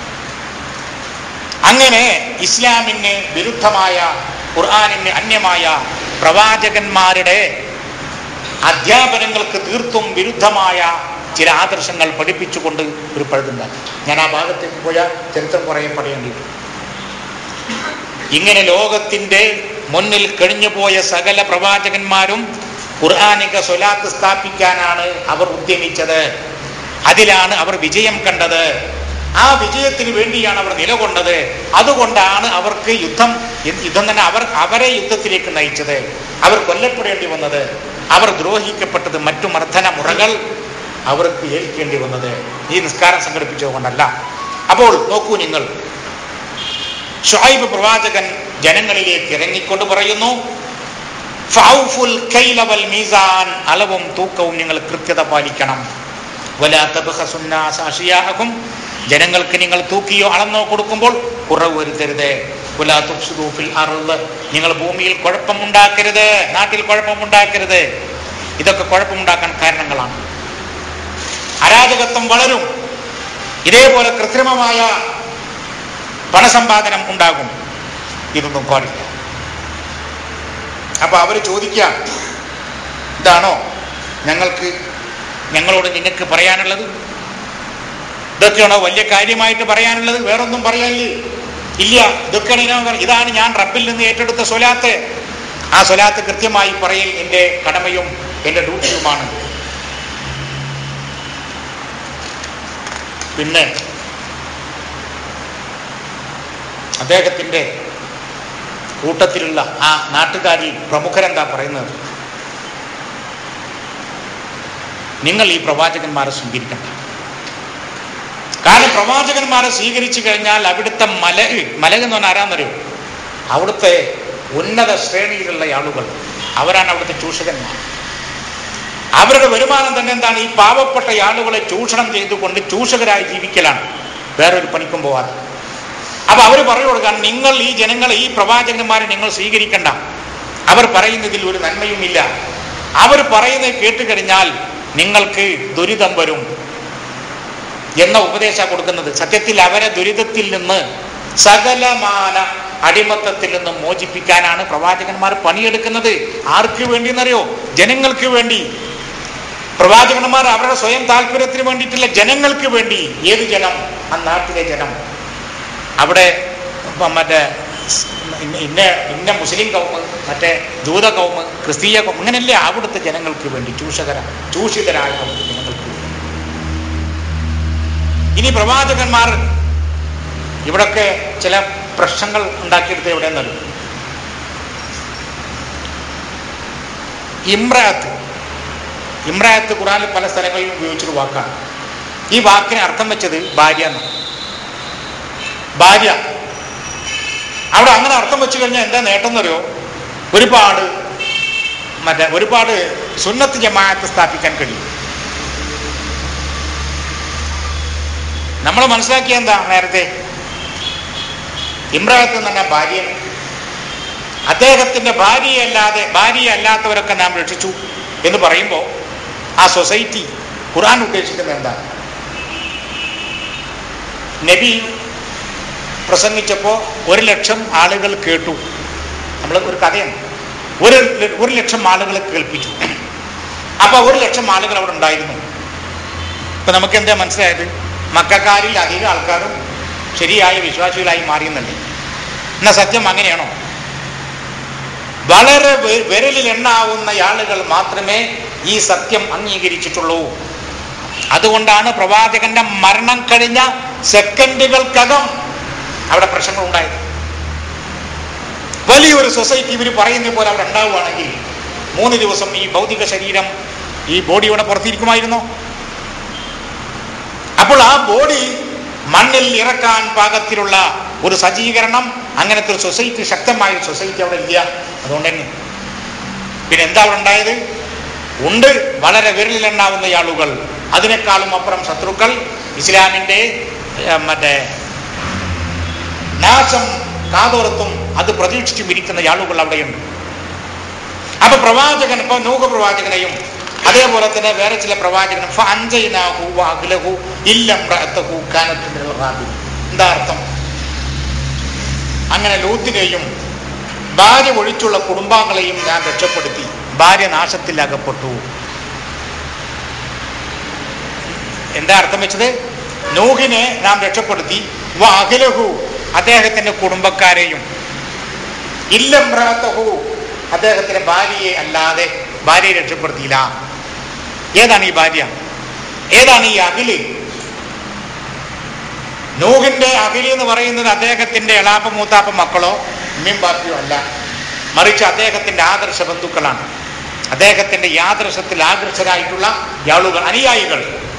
അങ്ങനെ ഇസ്ലാമിന് വിരുദ്ധമായ, ഖുർആനിന് അന്യമായ പ്രവാചകന്മാരുടെ അധ്യാപനങ്ങൾക്ക് തീർത്തും വിരുദ്ധമായ ചില ആദർശങ്ങൾ പഠിപ്പിച്ചുകൊണ്ട് ഒരു പഴുതുണ്ടാക്കി. ഞാൻ ആ ഭാഗത്തേക്ക് പോയാൽ ചരിത്രം കുറേ പറയേണ്ടി വരും. ഇങ്ങനെ ലോകത്തിന്റെ മുന്നിൽ കഴിഞ്ഞുപോയ സകല പ്രവാചകന്മാരും ഖുർആനിക സ്വലാത്ത് സ്ഥാപിക്കാനാണ് അവർ ഉദ്യമിച്ചത്. അതിലാണ് അവർ വിജയം കണ്ടത്. ആ വിജയത്തിന് വേണ്ടിയാണ് അവർ നിലകൊണ്ടത്. അതുകൊണ്ടാണ് അവർക്ക് യുദ്ധം യുദ്ധം തന്നെ അവർ അവരെ യുദ്ധത്തിലേക്ക് നയിച്ചത്. അവർ കൊല്ലപ്പെടേണ്ടി വന്നത്, അവർ ദ്രോഹിക്കപ്പെട്ടത്, മറ്റു മർദ്ദന മുറകൾ അവർക്ക് ഏൽക്കേണ്ടി വന്നത് ഈ നിസ്കാരം സംഘടിപ്പിച്ചതുകൊണ്ടല്ല. അപ്പോൾ നോക്കൂ നിങ്ങൾ, ശുഐബ് പ്രവാചകൻ ജനങ്ങളിലേക്ക് ഇറങ്ങിക്കൊണ്ട് പറയുന്നു, ഫൗഫുൽ കൈല വൽ മീസാൻ, അളവും തൂക്കവും നിങ്ങൾ കൃത്യത പാലിക്കണം. വലാ തബ്ഖസുന്നാസ അശിയാഅഹും, ജനങ്ങൾക്ക് നിങ്ങൾ തൂക്കിയോ അളന്നോ കൊടുക്കുമ്പോൾ കുറവ് വരുത്തരുത്. വലാ തുഫ്സിദൂ ഫിൽ അർള്, നിങ്ങൾ ഭൂമിയിൽ കുഴപ്പമുണ്ടാക്കരുത്, നാട്ടിൽ കുഴപ്പമുണ്ടാക്കരുത്. ഇതൊക്കെ കുഴപ്പമുണ്ടാക്കാൻ കാരണങ്ങളാണ്. അരാജകത്വം വളരും, ഇതേപോലെ കൃത്രിമമായ പണസമ്പാദനം ഉണ്ടാകും. ഇതൊന്നും പാടില്ല. അപ്പൊ അവര് ചോദിക്കുക, ഇതാണോ ഞങ്ങൾക്ക് ഞങ്ങളോട് നിങ്ങൾക്ക് പറയാനുള്ളത്? ഇതൊക്കെയാണോ വലിയ കാര്യമായിട്ട് പറയാനുള്ളത്? വേറൊന്നും പറയാനില്ല. ഇല്ല, ഇതൊക്കെയാണ് ഇതാണ് ഞാൻ റബ്ബിൽ നിന്ന് ഏറ്റെടുത്ത സ്വലാത്ത്. ആ സ്വലാത്ത് കൃത്യമായി പറയൽ എൻ്റെ കടമയും എൻ്റെ ഡ്യൂട്ടിയുമാണ്. പിന്നെ അദ്ദേഹത്തിൻ്റെ കൂട്ടത്തിലുള്ള ആ നാട്ടുകാരിൽ പ്രമുഖരെന്താ പറയുന്നത്? നിങ്ങൾ ഈ പ്രവാചകന്മാരെ സ്വീകരിക്കണ്ട. കാരണം പ്രവാചകന്മാരെ സ്വീകരിച്ചു കഴിഞ്ഞാൽ അവിടുത്തെ മലക് മലക് എന്ന് പറഞ്ഞാൽ ആരാന്നറിയോ? അവിടുത്തെ ഉന്നത ശ്രേണിയിലുള്ള ആളുകൾ, അവരാണ് അവിടുത്തെ ചൂഷകന്മാർ. അവരുടെ വരുമാനം തന്നെ എന്താണ്? ഈ പാവപ്പെട്ട ആളുകളെ ചൂഷണം ചെയ്തുകൊണ്ട് ചൂഷകരായി ജീവിക്കലാണ്, വേറൊരു പണിക്കും പോവാതെ. അപ്പൊ അവർ പറഞ്ഞു കൊടുക്കാൻ, നിങ്ങൾ ഈ ജനങ്ങളെ, ഈ പ്രവാചകന്മാരെ നിങ്ങൾ സ്വീകരിക്കണ്ട. അവർ പറയുന്നതിൽ ഒരു നന്മയുമില്ല. അവർ പറയുന്നത് കേട്ടുകഴിഞ്ഞാൽ നിങ്ങൾക്ക് ദുരിതം വരും എന്ന ഉപദേശം കൊടുക്കുന്നത്. സത്യത്തിൽ അവരെ ദുരിതത്തിൽ നിന്ന്, സകലമാന അടിമത്തത്തിൽ നിന്ന് മോചിപ്പിക്കാനാണ് പ്രവാചകന്മാർ പണിയെടുക്കുന്നത്. ആർക്ക് വേണ്ടി എന്നറിയോ? ജനങ്ങൾക്ക് വേണ്ടി. പ്രവാചകന്മാർ അവരുടെ സ്വയം താല്പര്യത്തിന് വേണ്ടിയിട്ടില്ല, ജനങ്ങൾക്ക് വേണ്ടി. ഏത് ജനം? ആ നാട്ടിലെ ജനം. അവിടെ മറ്റേ ഇന്ന ഇന്ന മുസ്ലിം കൗമ്, മറ്റേ ജൂത കൗമ്, ക്രിസ്തീയ കൗമ്, അങ്ങനെയല്ലേ? അവിടുത്തെ ജനങ്ങൾക്ക് വേണ്ടി, ചൂഷകര ചൂഷിതരായ അവിടുത്തെ ജനങ്ങൾക്ക് വേണ്ടി. ഇനി പ്രവാചകന്മാർ ഇവിടൊക്കെ ചില പ്രശ്നങ്ങൾ ഉണ്ടാക്കിയെടുത്ത് എവിടെ നിന്നല്ലോ? ഇമ്രാത്ത് ഇമ്രാത്ത് ഖുർആനിൽ പല സ്ഥലങ്ങളിലും ഉപയോഗിച്ചൊരു വാക്കാണ്. ഈ വാക്കിനെ അർത്ഥം വെച്ചത് ഭാര്യ എന്നാണ്. ഭാര്യ. അവിടെ അങ്ങനെ അർത്ഥം വെച്ചു കഴിഞ്ഞാൽ എന്താ നേട്ടം എന്നറിയോ? ഒരുപാട് മറ്റേ ഒരുപാട് സുന്നത്ത് ജമാഅത്ത് സ്ഥാപിക്കാൻ കഴിയും. നമ്മൾ മനസ്സിലാക്കിയ എന്താ? നേരത്തെ ഇമ്രാത്ത് എന്ന് പറഞ്ഞാൽ ഭാര്യ. അദ്ദേഹത്തിന്റെ ഭാര്യയല്ലാതെ ഭാര്യയല്ലാത്തവരൊക്കെ നാം രക്ഷിച്ചു എന്ന് പറയുമ്പോൾ ആ സൊസൈറ്റി ഖുർആൻ ഉദ്ദേശിക്കുന്നത് എന്താണ്? നബി പ്രസംഗിച്ചപ്പോൾ ഒരു ലക്ഷം ആളുകൾ കേട്ടു. നമ്മൾ ഒരു കഥയാണ്. ഒരു ഒരു ലക്ഷം ആളുകളെ കേൾപ്പിച്ചു. അപ്പൊ ഒരു ലക്ഷം ആളുകൾ അവിടെ ഉണ്ടായിരുന്നു. ഇപ്പൊ നമുക്ക് എന്താ മനസ്സിലായത്? മക്കാരിൽ അധികം ആൾക്കാരും ശരിയായ വിശ്വാസികളായി മാറിയെന്നല്ലേ? എന്നാ സത്യം അങ്ങനെയാണോ? വളരെ വിരലിൽ എണ്ണാവുന്ന ആളുകൾ മാത്രമേ ഈ സത്യം അംഗീകരിച്ചിട്ടുള്ളൂ. അതുകൊണ്ടാണ് പ്രവാചകന്റെ മരണം കഴിഞ്ഞ സെക്കൻഡുകൾക്കകം അവിടെ പ്രശ്നങ്ങൾ ഉണ്ടായത്. വലിയൊരു സൊസൈറ്റി ഇവർ പറയുന്ന പോലെ അവിടെ ഉണ്ടാവുകയാണെങ്കിൽ മൂന്ന് ദിവസം ഈ ഭൗതിക ശരീരം ഈ ബോഡിയോടെ പുറത്തിരിക്കുമായിരുന്നോ? അപ്പോൾ ആ ബോഡി മണ്ണിൽ ഇറക്കാൻ പാകത്തിലുള്ള ഒരു സജ്ജീകരണം, അങ്ങനത്തെ ഒരു സൊസൈറ്റി, ശക്തമായ ഒരു സൊസൈറ്റി അവിടെ ഇല്ല. അതുകൊണ്ട് തന്നെ പിന്നെ എന്താ അവിടെ ഉണ്ടായത്? ഉണ്ട് വളരെ വിരലിലെണ്ണാവുന്ന ആളുകൾ, അതിനേക്കാളും അപ്പുറം ശത്രുക്കൾ, ഇസ്ലാമിന്റെ മറ്റേ നാശം കാതോർത്തും അത് പ്രതീക്ഷിച്ചും ഇരിക്കുന്ന ആളുകൾ അവിടെയുണ്ട്. അപ്പൊ പ്രവാചകൻ, ഇപ്പൊ നൂഹ് പ്രവാചകനെയും അതേപോലെ തന്നെ വേറെ ചില പ്രവാചകനും എന്താ അർത്ഥം? അങ്ങനെ ലൂത്തിനെയും ഭാര്യ ഒഴിച്ചുള്ള കുടുംബാംഗങ്ങളെയും ഞാൻ രക്ഷപ്പെടുത്തി. ഭാര്യ നാശത്തിൽ അകപ്പെട്ടു. എന്താ അർത്ഥം വെച്ചത്? നൂഹിനെ നാം രക്ഷപ്പെടുത്തി, വഅഹ്ലഹു അദ്ദേഹത്തിന്റെ കുടുംബക്കാരെയും, ഇല്ലംറഅതഹു അദ്ദേഹത്തിന്റെ ഭാര്യയെ അല്ലാതെ ഭാര്യയെ രക്ഷപ്പെടുത്തിയില്ല. ഏതാണ് ഈ ഭാര്യ? ഏതാണ് ഈ അഖില്? നൂഹിന്റെ അഖില് എന്ന് പറയുന്നത് അദ്ദേഹത്തിന്റെ എളാപ്പ മൂത്താപ്പ മക്കളോ ഉമ്മയും ബാപ്പിയോ അല്ല, മറിച്ച് അദ്ദേഹത്തിന്റെ ആദർശ ബന്ധുക്കളാണ്. അദ്ദേഹത്തിന്റെ ഈ ആദർശത്തിൽ ആദർശരായിട്ടുള്ള ആളുകൾ, അനുയായികൾ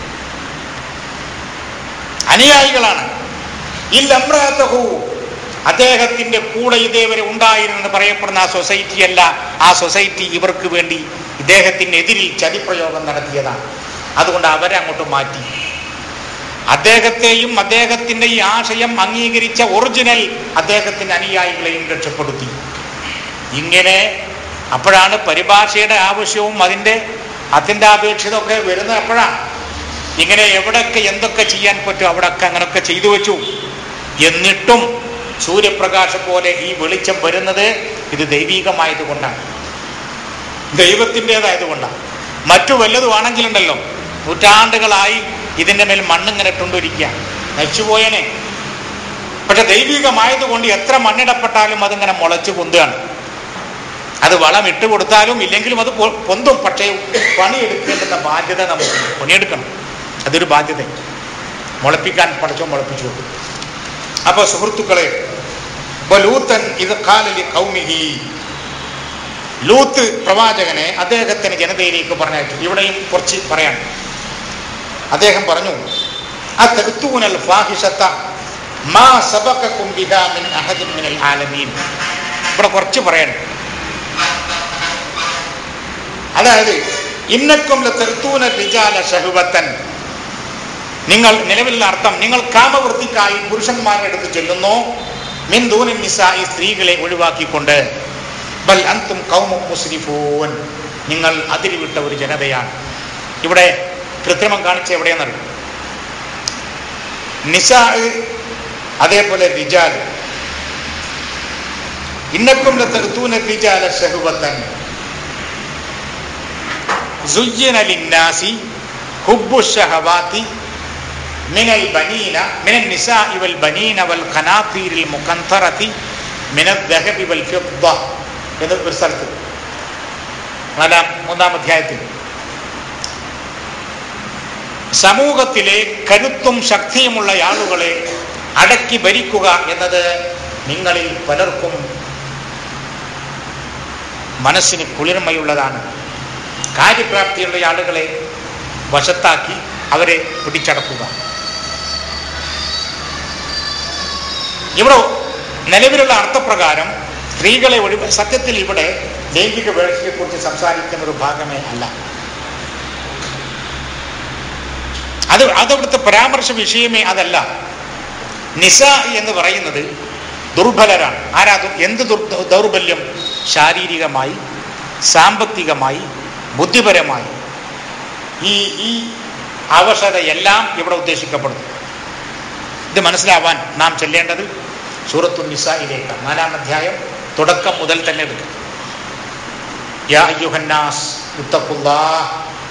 അനുയായികളാണ്. ഇല്ലംറഅതഹു അദ്ദേഹത്തിന്റെ കൂടെ ഇതേവരെ ഉണ്ടായിരുന്നെന്ന് പറയപ്പെടുന്ന ആ സൊസൈറ്റി അല്ല. ആ സൊസൈറ്റി ഇവർക്ക് വേണ്ടി ഇദ്ദേഹത്തിനെതിരിൽ ചതിപ്രയോഗം നടത്തിയതാണ്. അതുകൊണ്ട് അവരെ അങ്ങോട്ട് മാറ്റി. അദ്ദേഹത്തെയും അദ്ദേഹത്തിന്റെ ഈ ആശയം അംഗീകരിച്ച ഒറിജിനൽ അദ്ദേഹത്തിന്റെ അനുയായികളെയും രക്ഷപ്പെടുത്തി. ഇങ്ങനെ അപ്പോഴാണ് പരിഭാഷയുടെ ആവശ്യവും അതിൻ്റെ അത്യന്താപേക്ഷിതമൊക്കെ വരുന്നത്. അപ്പോഴാണ് ഇങ്ങനെ എവിടെയൊക്കെ എന്തൊക്കെ ചെയ്യാൻ പറ്റും അവിടെയൊക്കെ അങ്ങനെയൊക്കെ ചെയ്തു വെച്ചു. എന്നിട്ടും സൂര്യപ്രകാശം പോലെ ഈ വെളിച്ചം വരുന്നത് ഇത് ദൈവികമായത് കൊണ്ടാണ്, ദൈവത്തിൻ്റെതായതുകൊണ്ടാണ്. മറ്റു വല്ലതുമാണെങ്കിലുണ്ടല്ലോ നൂറ്റാണ്ടുകളായി ഇതിൻ്റെ മേൽ മണ്ണിങ്ങനെ ഇട്ടുകൊണ്ടിരിക്കുക, നശിച്ചുപോയനെ. പക്ഷെ ദൈവികമായതുകൊണ്ട് എത്ര മണ്ണിടപ്പെട്ടാലും അതിങ്ങനെ മുളച്ചു പൊന്തുകയാണ്. അത് വളം ഇട്ട് കൊടുത്താലും ഇല്ലെങ്കിലും അത് പൊന്തും. പക്ഷേ പണിയെടുക്കേണ്ടുന്ന ബാധ്യത നമുക്ക് പണിയെടുക്കണം. അതൊരു ബാധ്യത. മുളപ്പിക്കാൻ പഠിച്ചോ മുളപ്പിച്ചു കൊടുക്കും. അപ്പൊ സുഹൃത്തുക്കളെ, ലൂത്തൻ ഇത് കാലലി കൗമിഹി, ലൂത്ത് പ്രവാചകനെ അദ്ദേഹത്തിന് ജനതയിലേക്ക് പറഞ്ഞയച്ചു. ഇവിടെയും കുറച്ച് പറയാൻ അദ്ദേഹം പറഞ്ഞു, അത്തഅ്തൂനൽ ഫാഹിഷത മാ സബഖകും ബിഹാ മിൻ അഹദിൻ മിനൽ ആലമീൻ. ഇവിടെ കുറച്ച് പറയാൻ. അതായത് ഇന്നക്കും ലതഅ്തൂന റിജാല ശഹവതൻ, നിങ്ങൾ നിലവിലുള്ള അർത്ഥം, നിങ്ങൾ കാമവൃത്തിക്കായി പുരുഷന്മാരുടെ അടുത്ത് ചെല്ലുന്നു. മിൻ ദൂനിൻ നിസാഇ, സ്ത്രീകളെ ഒഴിവാക്കിക്കൊണ്ട്. ബൽ അൻതും ഖൗമും മുസ്രിഫൂൻ, നിങ്ങൾ അതിരുവിട്ട ഒരു ജനതയാണ്. ഇവിടെ കൃത്രിമം കാണിച്ച എവിടെയെന്നറിയും. നിസാ അതേപോലെ റിജാൽ. ഇന്നക്കും ലതഅ്തൂന റിജാല ശഹവതൻ സുയ്യിന ലിന്നാസി ഹുബ്ബു ശഹവാതി മിനൽ ബനീന മിനൻ നിസാഇ വൽ ബനീന വൽ ഖനാതീരിൽ മുഖന്തറതി മിനൽ ദഹബി വൽ ഫിദ്ദ എന്ന് ഒരു സ്ഥലത്ത് നാലാം മൂന്നാം അധ്യായത്തിൽ സമൂഹത്തിലെ കരുത്തും ശക്തിയുമുള്ള ആളുകളെ അടക്കി ഭരിക്കുക എന്നത് നിങ്ങളിൽ പലർക്കും മനസ്സിന് കുളിർമയുള്ളതാണ്. കാര്യപ്രാപ്തിയുള്ള ആളുകളെ വശത്താക്കി അവരെ പിടിച്ചടക്കുക. ഇവിടെ നിലവിലുള്ള അർത്ഥപ്രകാരം സ്ത്രീകളെ ഒഴിവ്, സത്യത്തിൽ ഇവിടെ ലൈംഗിക വേഴ്ചയെ കുറിച്ച് സംസാരിക്കുന്ന ഒരു ഭാഗമേ അല്ല. അത് അതവിടുത്തെ പരാമർശ വിഷയമേ അതല്ല. നിസാ എന്ന് പറയുന്നത് ദുർബലരാണ്. ആരാ? എന്ത് ദൗർബല്യം? ശാരീരികമായി, സാമ്പത്തികമായി, ബുദ്ധിപരമായി ഈ ഈ അവശതയെല്ലാം ഇവിടെ ഉദ്ദേശിക്കപ്പെടുന്നു. ഇത് മനസ്സിലാവാൻ നാം ചെല്ലേണ്ടത് സൂറത്തുൻ നിസായിലേക്കാണ്. നാലാം അധ്യായം തുടക്കം മുതൽ തന്നെ എടുക്കും. യാ അയ്യുഹന്നാസ് ഇത്തഖുല്ലാഹ്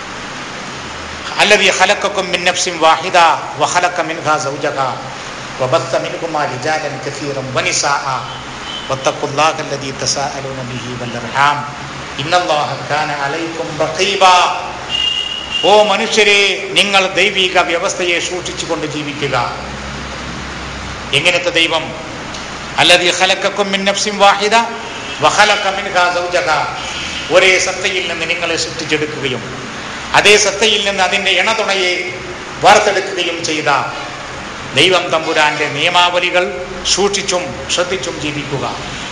അല്ലദീ ഖലഖക്കും മിൻ നഫ്സിൻ വാഹിദ വഖലഖ മിൻഹാ സൗജഹാ വബസ്സ മിൻഹുമാ റിജാലൻ കസീറൻ വനിസാഅ വത്തഖുല്ലാഹ അല്ലദീ തസാഅലൂന ബിഹി വൽ അർഹാം ഇന്നല്ലാഹ കാന അലൈക്കും റഖീബാ. ഓ മനുഷ്യരെ, നിങ്ങൾ ദൈവിക വ്യവസ്ഥയെ സൂക്ഷിച്ചുകൊണ്ട് ജീവിക്കുക. എങ്ങനത്തെ ദൈവം? അല്ലദീ ഖലഖക്കും മിൻ നഫ്സിൻ വാഹിദ വഖലഖ മിൻഹാ സൗജഹാ. ഒരേ സത്തയിൽ നിന്ന് നിങ്ങളെ സൃഷ്ടിച്ചെടുക്കുകയും അതേ സത്തയിൽ നിന്ന് അതിൻ്റെ ഇണതുണയെ വാർത്തെടുക്കുകയും ചെയ്ത ദൈവം തമ്പുരാന്റെ നിയമാവലികൾ സൂക്ഷിച്ചും ശ്രദ്ധിച്ചും ജീവിക്കുക.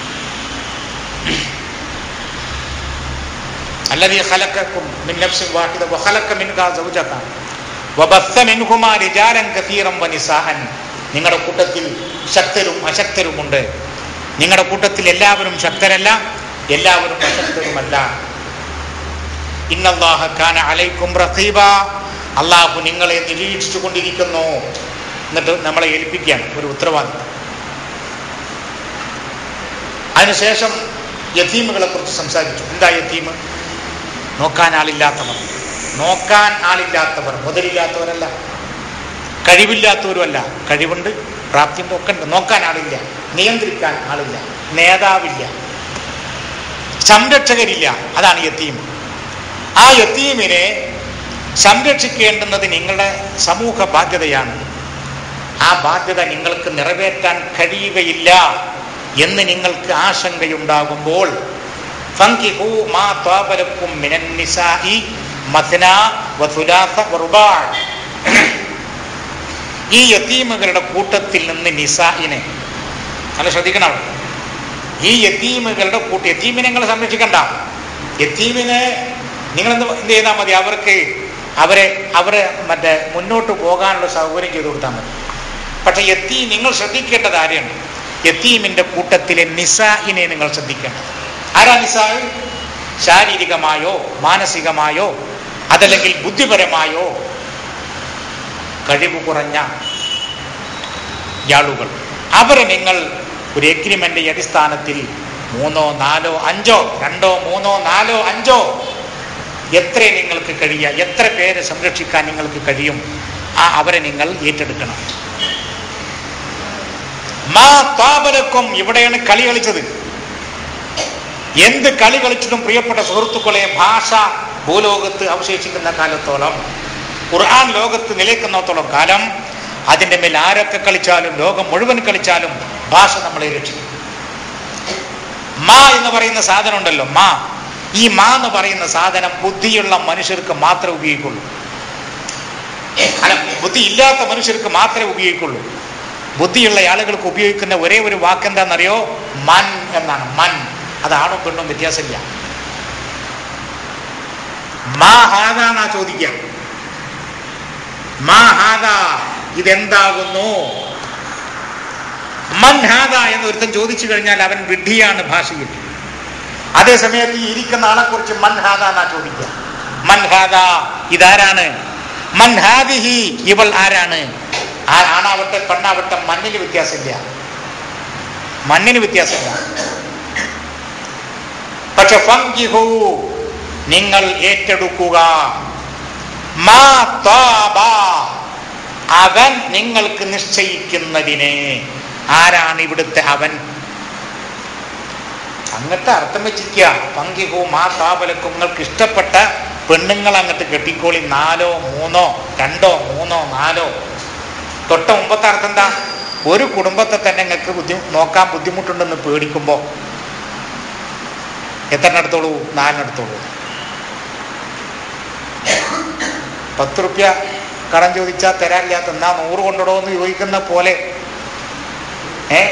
അല്ലദീ ഖലഖക്കും മിൻ നഫ്സിൻ വാഹിദ വഖലഖ മിൻഹാ സൗജഹാ വബസ്സ മിൻഹുമാ റിജാലൻ കസീറൻ വനിസാഅൻ. നിങ്ങളുടെ കൂട്ടത്തിൽ ശക്തരും അശക്തരുമുണ്ട്. നിങ്ങളുടെ കൂട്ടത്തിൽ എല്ലാവരും ശക്തരല്ല, എല്ലാവരും അശക്തരുമല്ല. ഇന്നല്ലാഹ കാന അലൈക്കും റഖീബാ. അല്ലാഹു നിങ്ങളെ നിരീക്ഷിച്ചു കൊണ്ടിരിക്കുന്നു. എന്നിട്ട് നമ്മളെ ഏൽപ്പിക്കുകയാണ് ഒരു ഉത്തരവാദിത്വം. അതിനുശേഷം യതീമുകളെ കുറിച്ച് സംസാരിച്ചു. എന്താ യതീം? നോക്കാൻ ആളില്ലാത്തവർ. നോക്കാൻ ആളില്ലാത്തവർ മുതലില്ലാത്തവരല്ല, കഴിവില്ലാത്തവരുമല്ല. കഴിവുണ്ട്, പ്രാപ്തിയുണ്ട്, ഒക്കെ ഉണ്ട്. നോക്കാൻ ആളില്ല, നിയന്ത്രിക്കാൻ ആളില്ല, നേതാവില്ല, സംരക്ഷകരില്ല. അതാണ് യതീം. ആ യതീമിനെ സംരക്ഷിക്കേണ്ടുന്നത് നിങ്ങളുടെ സമൂഹ ബാധ്യതയാണ്. ആ ബാധ്യത നിങ്ങൾക്ക് നിറവേറ്റാൻ കഴിയുകയില്ല എന്ന് നിങ്ങൾക്ക് ആശങ്കയുണ്ടാകുമ്പോൾ ഫൻകിഹൂ മാ ത്വാബ ലക്കും മിനൻ നിസാഇ മസ്നാ വസുലാസ വറുബാ. ഈ യതീമുകളുടെ കൂട്ടത്തിൽ നിന്ന് നിസാഇനെ നല്ല ശ്രദ്ധിക്കണം. ഈ യതീമുകളുടെ കൂട്ട യതീമിനെ നിങ്ങൾ സംരക്ഷിക്കണ്ട. യതീമിനെ നിങ്ങൾ എന്ത് എന്ത് ചെയ്താൽ മതി? അവർക്ക് അവരെ അവരെ മറ്റേ മുന്നോട്ട് പോകാനുള്ള സൗകര്യം ചെയ്തു കൊടുത്താൽ മതി. പക്ഷെ യതീം നിങ്ങൾ ശ്രദ്ധിക്കേണ്ടത് ആരെയാണ്? യതീമിന്റെ കൂട്ടത്തിലെ നിസാഇനെ നിങ്ങൾ ശ്രദ്ധിക്കേണ്ടത്. ആരാ നിസാ? ശാരീരികമായോ മാനസികമായോ അതല്ലെങ്കിൽ ബുദ്ധിപരമായോ കഴിവ് കുറഞ്ഞ ആളുകൾ. അവരെ നിങ്ങൾ ഒരു എഗ്രിമെന്റ് അടിസ്ഥാനത്തിൽ മൂന്നോ നാലോ അഞ്ചോ രണ്ടോ മൂന്നോ നാലോ അഞ്ചോ എത്ര നിങ്ങൾക്ക് കഴിയുക, എത്ര പേരെ സംരക്ഷിക്കാൻ നിങ്ങൾക്ക് കഴിയും, ആ അവരെ നിങ്ങൾ ഏറ്റെടുക്കണം. മാ താബലക്കും. ഇവിടെയാണ് കളി കളിച്ചത്. എന്ത് കളി കളിച്ചിട്ടും പ്രിയപ്പെട്ട സുഹൃത്തുക്കളെ, ഭാഷ ഭൂലോകത്ത് അവശേഷിക്കുന്ന കാലത്തോളം, ഖുർആൻ ലോകത്ത് നിലയ്ക്കുന്നിടത്തോളം കാലം അതിൻ്റെ മേൽ ആരൊക്കെ കളിച്ചാലും ലോകം മുഴുവൻ കളിച്ചാലും ഭാഷ നമ്മളെ രക്ഷിക്കും. മാ എന്ന് പറയുന്ന സാധനം ഉണ്ടല്ലോ, മാ ഈ മാ എന്ന് പറയുന്ന സാധനം ബുദ്ധിയുള്ള മനുഷ്യർക്ക് മാത്രമേ ഉപയോഗിക്കുള്ളൂ. അല്ല, ബുദ്ധി ഇല്ലാത്ത മനുഷ്യർക്ക് മാത്രമേ ഉപയോഗിക്കുള്ളൂ. ബുദ്ധിയുള്ള ആളുകൾക്ക് ഉപയോഗിക്കുന്ന ഒരേ ഒരു വാക്ക് എന്താണെന്നറിയോ? മൻ എന്നാണ്. മൻ. അത് ആണും പെണ്ണും വ്യത്യാസമില്ല. മാ ഹാദ എന്നാ ചോദിക്കാം. മാ ഹാദ, ഇതെന്താകുന്നു? മൻ ഹാദ എന്ന് ഒരുത്തൻ ചോദിച്ചു കഴിഞ്ഞാൽ അവൻ വിഡ്ഢിയാണ് ഭാഷയിൽ. അതേ സമയത്ത് ഈ ഇരിക്കുന്ന ആളെ കുറിച്ച് മൻ ഹാദ എന്നാ ചോദിക്കുക. മൻ ഹാദ, ഇതാരാണ്? മൻ ഹാദിഹി, ഇവൾ ആരാണ്? ആണാവട്ടെ പെണ്ണാവട്ടെ മണ്ണിന് വ്യത്യാസമില്ല, മണ്ണിന് വ്യത്യാസമില്ല. പക്ഷെ ഫൻകിഹൂ, നിങ്ങൾ ഏറ്റെടുക്കുക. മാ താബ, അവൻ നിങ്ങൾക്ക് നിശ്ചയിക്കുന്നതിനെ. ആരാണ് ഇവിടുത്തെ അവൻ? അങ്ങനത്തെ അർത്ഥം വെച്ചിരിക്കുക. ഫൻകിഹൂ മാ താബലക്കും, നിങ്ങൾക്ക് ഇഷ്ടപ്പെട്ട പെണ്ണുങ്ങൾ അങ്ങോട്ട് കെട്ടിക്കോളി. നാലോ മൂന്നോ രണ്ടോ മൂന്നോ നാലോ. തൊട്ട മുമ്പത്തെ അർത്ഥം എന്താ? ഒരു കുടുംബത്തെ തന്നെ നിങ്ങൾക്ക് ബുദ്ധി നോക്കാൻ ബുദ്ധിമുട്ടുണ്ടെന്ന് പേടിക്കുമ്പോൾ എത്രണ്ണെടുത്തോളൂ? നാലിനെടുത്തോളൂ. പത്ത് റുപ്യ കടം ചോദിച്ചാൽ തരാനില്ലാത്ത എന്നാ നൂറ് കൊണ്ടിടോ എന്ന് ചോദിക്കുന്ന പോലെ. ഏ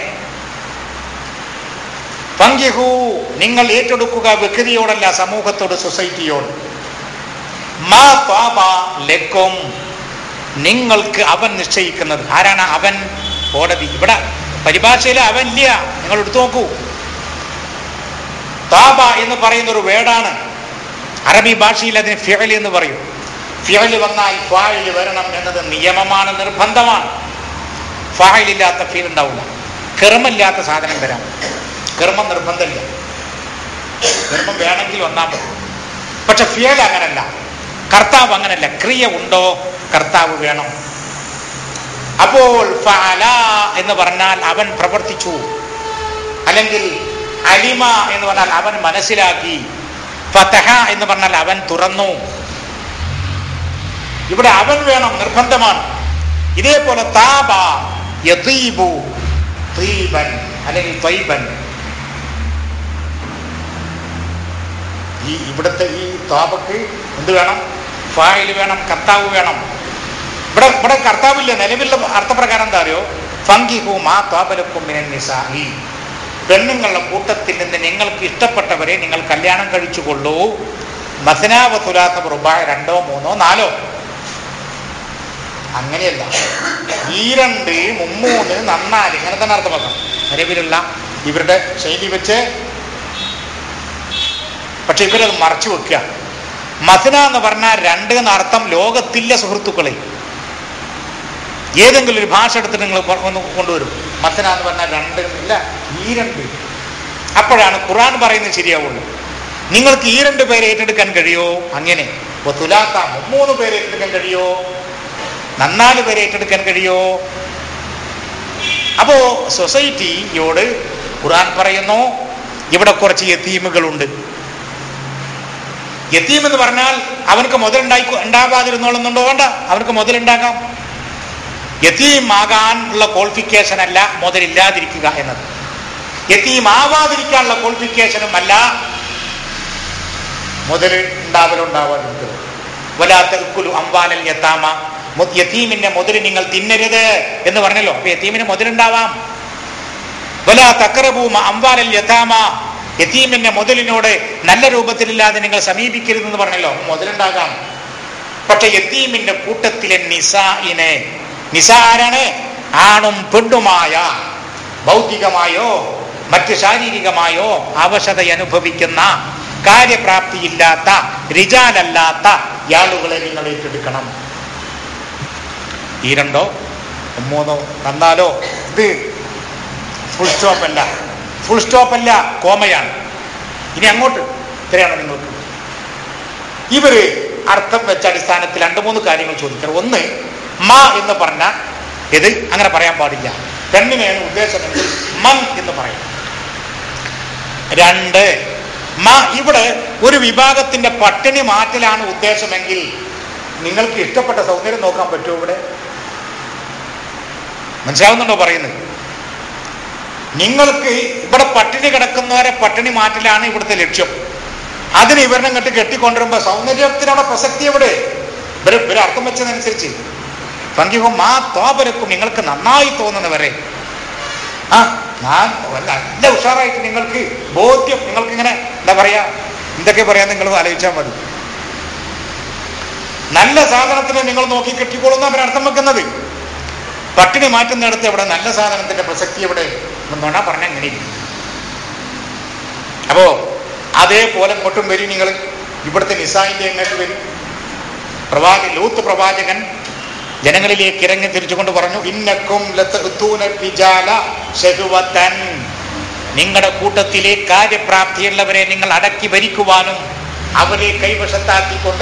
ഫൻകിഹൂ, നിങ്ങൾ ഏറ്റെടുക്കുക വ്യക്തിയോടല്ല, സമൂഹത്തോട്, സൊസൈറ്റിയോട്. മാ ത്വാബ ലക്കും, നിങ്ങൾക്ക് അവൻ നിശ്ചയിക്കുന്നത്. ആരാണ് അവൻ? കോടതി. ഇവിടെ പരിഭാഷയിൽ അവൻ ഇല്ല, നിങ്ങൾ എടുത്തു നോക്കൂ. താബ എന്ന് പറയുന്ന ഒരു വേർഡാണ്. അറബി ഭാഷയിൽ അതിന് ഫിഅൽ എന്ന് പറയും. ഫിഅൽ വന്നാൽ ഫാഇൽ വരണം എന്നത് നിയമമാണ്, നിർബന്ധമാണ്. ഫാഇലില്ലാത്ത ഫീൽ ഉണ്ടാവില്ല. കർമ്മമില്ലാത്ത സാധനം വരാം. കർമ്മം നിർബന്ധമില്ല, കർമ്മം വേണമെങ്കിൽ വന്നാൽ മതി. പക്ഷെ ഫിഅൽ അങ്ങനല്ല. കർത്താവ് അങ്ങനല്ല, ക്രിയ ഉണ്ടോ കർത്താവ് വേണം. അപ്പോൾ ഫഅല എന്ന് പറഞ്ഞാൽ അവൻ പ്രവർത്തിച്ചു, അല്ലെങ്കിൽ അലിമ എന്ന് പറഞ്ഞാൽ അവൻ മനസ്സിലാക്കി, ഫതഹ എന്ന് പറഞ്ഞാൽ അവൻ തുറന്നു. ഇവിടെ അവൻ വേണം, നിർബന്ധമാണ്. ഇതേപോലെ താബ യതീബു തീബൻ അല്ലെങ്കിൽ ത്വയ്ബൻ, ഈ ഇവിടുത്തെ ഈ താബക്ക് എന്ത് വേണം? ഫായില് വേണം, കർത്താവ് വേണം. ഇവിടെ ഇവിടെ കർത്താവില്ല. നിലവിലുള്ള അർത്ഥപ്രകാരം എന്താ അറിയോ? ഫങ്കിഹു മാ ത്വാബലക്കും മിനൻ നിസാഇ, പെണ്ണുങ്ങളുടെ കൂട്ടത്തിൽ നിന്ന് നിങ്ങൾക്ക് ഇഷ്ടപ്പെട്ടവരെ നിങ്ങൾ കല്യാണം കഴിച്ചുകൊള്ളൂ. മസ്നാ വ സുലാസ വ റുബാ, രണ്ടോ മൂന്നോ നാലോ. അങ്ങനെയല്ല, ഈ രണ്ട് മുമ്മൂന്ന് നന്നാല്, ഇങ്ങനെ തന്നെ അർത്ഥമാക്കാം നിലവിലുള്ള ഇവരുടെ ശൈലി വെച്ച്. പക്ഷെ ഇവരത് മറച്ചു വെക്കുക. മസ്ന എന്ന് പറഞ്ഞാൽ രണ്ട് എന്ന അർത്ഥം ലോകത്തില്ല സുഹൃത്തുക്കളെ. ഏതെങ്കിലും ഒരു ഭാഷ എടുത്തിട്ട് നിങ്ങൾ ഒന്ന് കൊണ്ടുവരും. മസ്ന എന്ന് പറഞ്ഞാൽ രണ്ട് ഇല്ല, ഈ രണ്ട്. അപ്പോഴാണ് ഖുർആൻ പറയുന്നത് ശരിയാവുള്ളൂ. നിങ്ങൾക്ക് ഈ രണ്ട് പേരെ ഏറ്റെടുക്കാൻ കഴിയോ? അങ്ങനെ തുലാത്ത മൂന്ന് പേരെ ഏറ്റെടുക്കാൻ കഴിയോ? നന്നാല് പേരെ ഏറ്റെടുക്കാൻ കഴിയോ? അപ്പോ സൊസൈറ്റിയോട് ഖുർആൻ പറയുന്നു, ഇവിടെ കുറച്ച് യതീമുകളുണ്ട്. യതീം എന്ന് പറഞ്ഞാൽ അവനക്ക് മുതലുണ്ടായി ഉണ്ടാകാതിരുന്നോളുന്നുണ്ടോ? വേണ്ട, അവനക്ക് മുതലുണ്ടാകാം. യതീമാകാൻ ഉള്ള ക്വാളിഫിക്കേഷൻ അല്ല മുതലില്ലാതിരിക്കുക എന്നത്. യതീമാവാതിരിക്കാനുള്ള ക്വാളിഫിക്കേഷനും അല്ല മുതൽ ഉണ്ടാവലുണ്ടാവാതിരിക്കുക. വലാ തഅ്കുലു അംവാലൽ യതാമ, യതീമിന്റെ മുതൽ നിങ്ങൾ തിന്നരുത് എന്ന് പറഞ്ഞല്ലോ. അപ്പൊ യതീമിന് മുതലുണ്ടാവാം. വലാ തഖറബൂ അംവാലൽ യതാമ, യതീമിന്റെ മുതലിനോട് നല്ല രൂപത്തിലില്ലാതെ നിങ്ങൾ സമീപിക്കരുതെന്ന് പറഞ്ഞല്ലോ. മുതലുണ്ടാകാം. പക്ഷെ യതീമിന്റെ കൂട്ടത്തിലെ നിസാഇനെ, നിസ ആരാണ്? ആണും പെണ്ണുമായ, ഭൗതികമായോ മറ്റ് ശാരീരികമായോ അവശത അനുഭവിക്കുന്ന, കാര്യപ്രാപ്തിയില്ലാത്ത, റിജാലല്ലാത്ത ആളുകളെ നിങ്ങൾ ഏറ്റെടുക്കണം. ഈ രണ്ടോ മൂന്നോ തന്നാലോ, ഇത് ഫുൾ സ്റ്റോപ്പ് അല്ല, ഫുൾ സ്റ്റോപ്പ് അല്ല, കോമയാണ്. ഇനി അങ്ങോട്ട് ഇത്രയാണ് നിങ്ങൾക്ക്. ഇവര് അർത്ഥം വെച്ച അടിസ്ഥാനത്തിൽ രണ്ട് മൂന്ന് കാര്യങ്ങൾ ചോദിക്കണം. ഒന്ന്, മ എന്ന് പറഞ്ഞ ഇത് അങ്ങനെ പറയാൻ പാടില്ല, പെണ്ണിനെയാണ് ഉദ്ദേശമെങ്കിൽ മൻ എന്ന് പറയും. രണ്ട്, മ ഇവിടെ ഒരു വിഭാഗത്തിന്റെ പട്ടിണി മാറ്റലാണ് ഉദ്ദേശമെങ്കിൽ നിങ്ങൾക്ക് ഇഷ്ടപ്പെട്ട സൗന്ദര്യം നോക്കാൻ പറ്റുമോ? ഇവിടെ മനസ്സിലാവുന്നുണ്ടോ പറയുന്നത്? നിങ്ങൾക്ക് ഇവിടെ പട്ടിണി കിടക്കുന്നവരെ പട്ടിണി മാറ്റലാണ് ഇവിടുത്തെ ലക്ഷ്യം. അതിന് ഇവരെ ഇങ്ങോട്ട് കെട്ടിക്കൊണ്ടുവരുമ്പോ സൗന്ദര്യത്തിനവിടെ പ്രസക്തി എവിടെ? ഇവര് ഇവര് അർത്ഥം വെച്ചതനുസരിച്ച് ഫങ്കിഹും മാ ത്വാബലക്കും, നിങ്ങൾക്ക് നന്നായി തോന്നുന്നവരെ. ആ ഞാൻ നല്ല ഉഷാറായിട്ട് നിങ്ങൾക്ക് ബോധ്യം, നിങ്ങൾക്ക് ഇങ്ങനെ എന്താ പറയാ, എന്തൊക്കെ പറയാൻ നിങ്ങൾ ആലോചിച്ചാൽ മതി. നല്ല സാധനത്തിന് നിങ്ങൾ നോക്കി കെട്ടിക്കൊള്ളുന്ന അവരർത്ഥം വെക്കുന്നത്. പട്ടിണി മാറ്റുന്നിടത്ത് എവിടെ നല്ല സാധനത്തിന്റെ പ്രസക്തി എവിടെ എന്നാണ് പറഞ്ഞ എങ്ങനെ. അപ്പോ അതേപോലെ കൊട്ടും വരും നിങ്ങൾ. ഇവിടുത്തെ നിസായിന്റെ എങ്ങോട്ട് വരും? പ്രവാച ലൂത്ത് പ്രവാചകൻ ജനങ്ങളിലേക്ക് ഇറങ്ങി തിരിച്ചുകൊണ്ട് പറഞ്ഞു, ഇന്നക്കും നിങ്ങളുടെ കൂട്ടത്തിലെ കാര്യപ്രാപ്തിയുള്ളവരെ നിങ്ങൾ അടക്കി ഭരിക്കുവാനും അവരെ കൈവശത്താക്കിക്കൊണ്ട്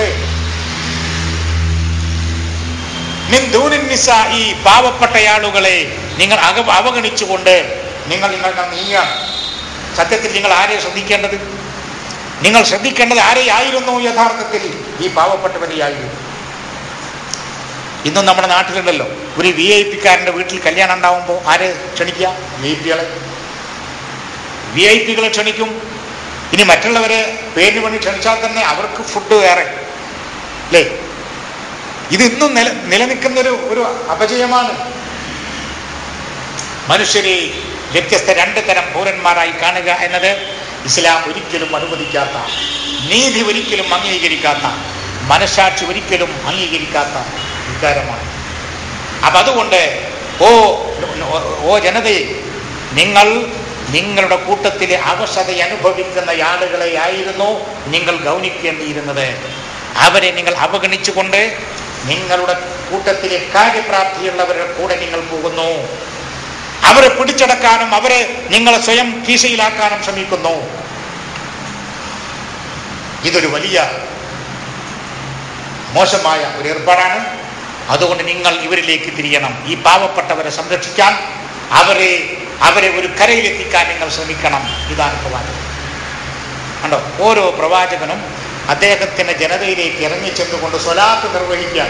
ഈ പാവപ്പെട്ട ആളുകളെ നിങ്ങൾ അക അവഗണിച്ചുകൊണ്ട് നിങ്ങൾ നിങ്ങൾ നീങ്ങാണ്. സത്യത്തിൽ നിങ്ങൾ ആരെ ശ്രദ്ധിക്കേണ്ടത്? നിങ്ങൾ ശ്രദ്ധിക്കേണ്ടത് ആരെയായിരുന്നു? യഥാർത്ഥത്തിൽ ഈ പാവപ്പെട്ടവരെയായിരുന്നു. ഇന്നും നമ്മുടെ നാട്ടിലുണ്ടല്ലോ, ഒരു വി ഐ പിക്കാരൻ്റെ വീട്ടിൽ കല്യാണം ഉണ്ടാവുമ്പോൾ ആരെ ക്ഷണിക്കുക? വി ഐ പികളെ വി ഐ പികളെ ക്ഷണിക്കും. ഇനി മറ്റുള്ളവരെ പേരിന് വേണ്ടി ക്ഷണിച്ചാൽ തന്നെ അവർക്ക് ഫുഡ് വേറെ അല്ലേ? ഇത് ഇന്നും നില നിലനിൽക്കുന്നൊരു ഒരു അപജയമാണ്. മനുഷ്യരെ വ്യത്യസ്ത രണ്ട് തരം പൗരന്മാരായി കാണുക എന്നത് ഇസ്ലാം ഒരിക്കലും അനുവദിക്കാത്ത, നീതി ഒരിക്കലും അംഗീകരിക്കാത്ത, മനസാക്ഷി ഒരിക്കലും അംഗീകരിക്കാത്ത വികാരമാണ്. അപ്പൊ അതുകൊണ്ട് ഓ ഓ ജനതയെ, നിങ്ങൾ നിങ്ങളുടെ കൂട്ടത്തിലെ അവശത അനുഭവിക്കുന്ന ആളുകളെ ആയിരുന്നു നിങ്ങൾ ഗൗനിക്കേണ്ടിയിരുന്നത്. അവരെ നിങ്ങൾ അവഗണിച്ചുകൊണ്ട് നിങ്ങളുടെ കൂട്ടത്തിലെ കാര്യപ്രാപ്തിയുള്ളവരുടെ കൂടെ നിങ്ങൾ പോകുന്നു. അവരെ പിടിച്ചടക്കാനും അവരെ നിങ്ങളെ സ്വയം കീശയിലാക്കാനും ശ്രമിക്കുന്നു. ഇതൊരു വലിയ മോശമായ ഒരു ഏർപ്പാടാണ്. അതുകൊണ്ട് നിങ്ങൾ ഇവരിലേക്ക് തിരിയണം. ഈ പാവപ്പെട്ടവരെ സംരക്ഷിക്കാൻ, അവരെ അവരെ ഒരു കരയിലെത്തിക്കാൻ നിങ്ങൾ ശ്രമിക്കണം. ഇതാണ് പ്രവാചകൻ. കണ്ടോ, ഓരോ പ്രവാചകനും അദ്ദേഹത്തിന്റെ ജനതയിലേക്ക് ഇറങ്ങിച്ചെന്നുകൊണ്ട് സ്വലാത്ത് നിർവഹിക്കാൻ.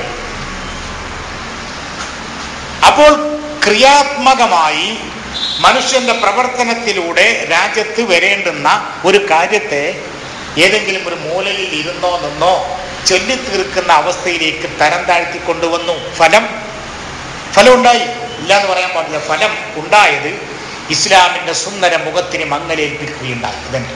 അപ്പോൾ ക്രിയാത്മകമായി മനുഷ്യന്റെ പ്രവർത്തനത്തിലൂടെ രാജ്യത്ത് വരേണ്ടുന്ന ഒരു കാര്യത്തെ ഏതെങ്കിലും ഒരു മൂലയിൽ ഇരുന്നോ നിന്നോ ചൊല്ലിത്തീർക്കുന്ന അവസ്ഥയിലേക്ക് തരം താഴ്ത്തി കൊണ്ടുവന്നു. ഫലം ഫലം ഉണ്ടായി, ഇല്ല എന്ന് പറയാൻ പാടില്ല. ഫലം ഉണ്ടായത് ഇസ്ലാമിന്റെ സുന്ദര മുഖത്തിന് മങ്ങലേൽപ്പിക്കുകയുണ്ടായി. ഇതന്നെ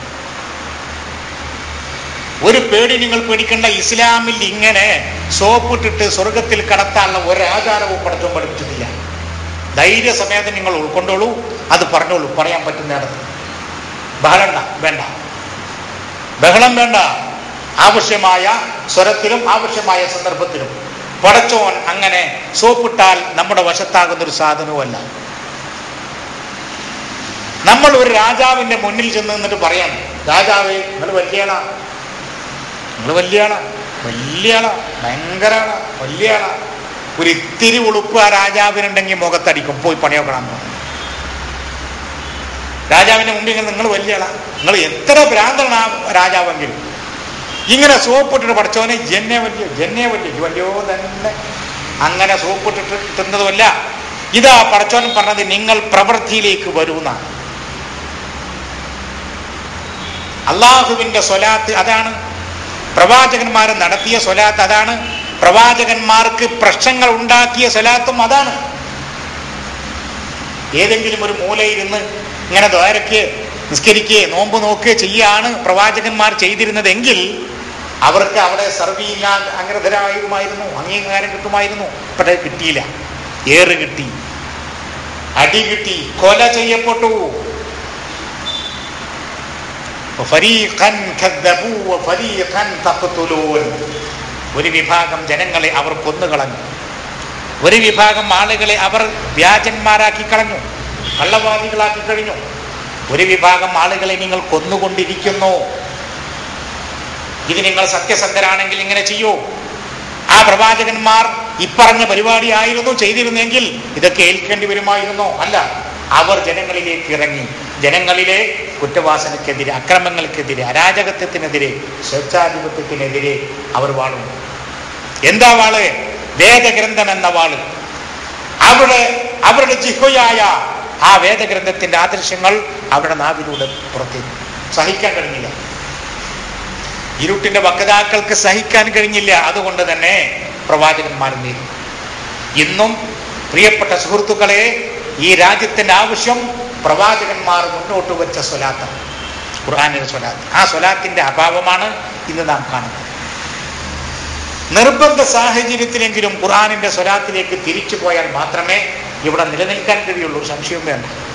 ഒരു പേടി നിങ്ങൾ പേടിക്കേണ്ട. ഇസ്ലാമിൽ ഇങ്ങനെ സോപ്പിട്ടിട്ട് സ്വർഗത്തിൽ കടത്താനുള്ള ഒരാചാരവും പടച്ചവും പഠിപ്പിച്ചിട്ടില്ല. ധൈര്യസമേതം നിങ്ങൾ ഉൾക്കൊണ്ടോളൂ, അത് പറഞ്ഞോളൂ, പറയാൻ പറ്റുന്നിടത്ത്. ബഹളം വേണ്ട, ബഹളം വേണ്ട. ആവശ്യമായ സ്വരത്തിലും ആവശ്യമായ സന്ദർഭത്തിലും പടച്ചോൻ അങ്ങനെ സോപ്പിട്ടാൽ നമ്മുടെ വശത്താകുന്നൊരു സാധനവുമല്ല. നമ്മൾ ഒരു രാജാവിന്റെ മുന്നിൽ ചെന്ന് നിന്നിട്ട് പറയാം, രാജാവേ നിങ്ങൾ വലിയ ആളാ, നിങ്ങൾ വലിയ ആളാ, വലിയ ആളാ, ഭയങ്കര ആളാ, വലിയ ആളാ. ഒരു ഇത്തിരി ഉളുപ്പ് ആ രാജാവിനുണ്ടെങ്കിൽ മുഖത്തടിക്കും, പോയി പണിയോക്കണം. രാജാവിന്റെ മുമ്പിൽ നിങ്ങൾ വലിയ ആളാ, നിങ്ങൾ എത്ര ഭ്രാന്തനാണ് ആ രാജാവെങ്കിലും ഇങ്ങനെ സോപ്പിട്ടിട്ട് പഠിച്ചവനെ ജന്നെ വലിയ ജന്നെ വലിയ വലിയോ തന്നെ അങ്ങനെ സോപ്പിട്ടിട്ട് കിട്ടുന്നതുമല്ല. ഇതാ പഠിച്ചവൻ പറഞ്ഞത്, നിങ്ങൾ പ്രവൃത്തിയിലേക്ക് വരൂന്നാണ്. അള്ളാഹുവിന്റെ സ്വലാത്ത് അതാണ്, പ്രവാചകന്മാർ നടത്തിയ സ്വലാത്ത് അതാണ്, പ്രവാചകന്മാർക്ക് പ്രശ്നങ്ങൾ ഉണ്ടാക്കിയ സ്വലാത്തും അതാണ്. ഏതെങ്കിലും ഒരു മൂലയിരുന്ന് ഇങ്ങനെ ദ്വാരക്ക് നിസ്കരിക്കുകയോ നോമ്പ് നോക്കുകയോ ചെയ്യാണ് പ്രവാചകന്മാർ ചെയ്തിരുന്നതെങ്കിൽ അവർക്ക് അവിടെ സർവീയ അംഗീകൃതരായിരുമായിരുന്നു, അംഗീകാരം കിട്ടുമായിരുന്നു. പക്ഷേ കിട്ടിയില്ല. ഏറ് കിട്ടി, അടി കിട്ടി, കൊല ചെയ്യപ്പെട്ടു. ഒരു വിഭാഗം ജനങ്ങളെ അവർ കൊന്നുകളഞ്ഞു, ഒരു വിഭാഗം ആളുകളെ അവർ വ്യാജന്മാരാക്കി കളഞ്ഞു, കള്ളവാദികളാക്കി കഴിഞ്ഞു. ഒരു വിഭാഗം ആളുകളെ നിങ്ങൾ കൊന്നുകൊണ്ടിരിക്കുന്നു. ഇത് നിങ്ങൾ സത്യസന്ധരാണെങ്കിൽ ഇങ്ങനെ ചെയ്യൂ. ആ പ്രവാചകന്മാർ ഇപ്പറഞ്ഞ പരിപാടിയായിരുന്നു ചെയ്തിരുന്നെങ്കിൽ ഇതൊക്കെ ഏൽക്കേണ്ടി വരുമായിരുന്നോ? അല്ല, അവർ ജനങ്ങളിലേക്ക് ഇറങ്ങി, ജനങ്ങളിലെ കുറ്റവാസനക്കെതിരെ, അക്രമങ്ങൾക്കെതിരെ, അരാജകത്വത്തിനെതിരെ, സ്വേച്ഛാധിപത്യത്തിനെതിരെ അവർ വാളും. എന്താ വാള്? വേദഗ്രന്ഥം എന്ന വാള്. അവിടെ അവരുടെ ജിഹ്വയായ ആ വേദഗ്രന്ഥത്തിന്റെ ആദർശങ്ങൾ അവരുടെ നാവിലൂടെ പുറത്തേക്ക് സഹിക്കാൻ കഴിഞ്ഞില്ല. ഇരുട്ടിന്റെ വക്താക്കൾക്ക് സഹിക്കാൻ കഴിഞ്ഞില്ല. അതുകൊണ്ട് തന്നെ പ്രവാചകന്മാർ നേടി. ഇന്നും പ്രിയപ്പെട്ട സുഹൃത്തുക്കളെ, ഈ രാജ്യത്തിന്റെ ആവശ്യം പ്രവാചകന്മാർ മുന്നോട്ട് വെച്ച സ്വലാത്താണ്, ഖുർആനിലെ സ്വലാത്ത്. ആ സ്വലാത്തിന്റെ അഭാവമാണ് ഇന്ന് നാം കാണുന്നത്. നിർബന്ധ സാഹചര്യത്തിലെങ്കിലും ഖുർആനിന്റെ സ്വലാത്തിലേക്ക് തിരിച്ചു പോയാൽ മാത്രമേ ഇവിടെ നിലനിൽക്കാൻ കഴിയുള്ളൂ. സംശയം വേണ്ട.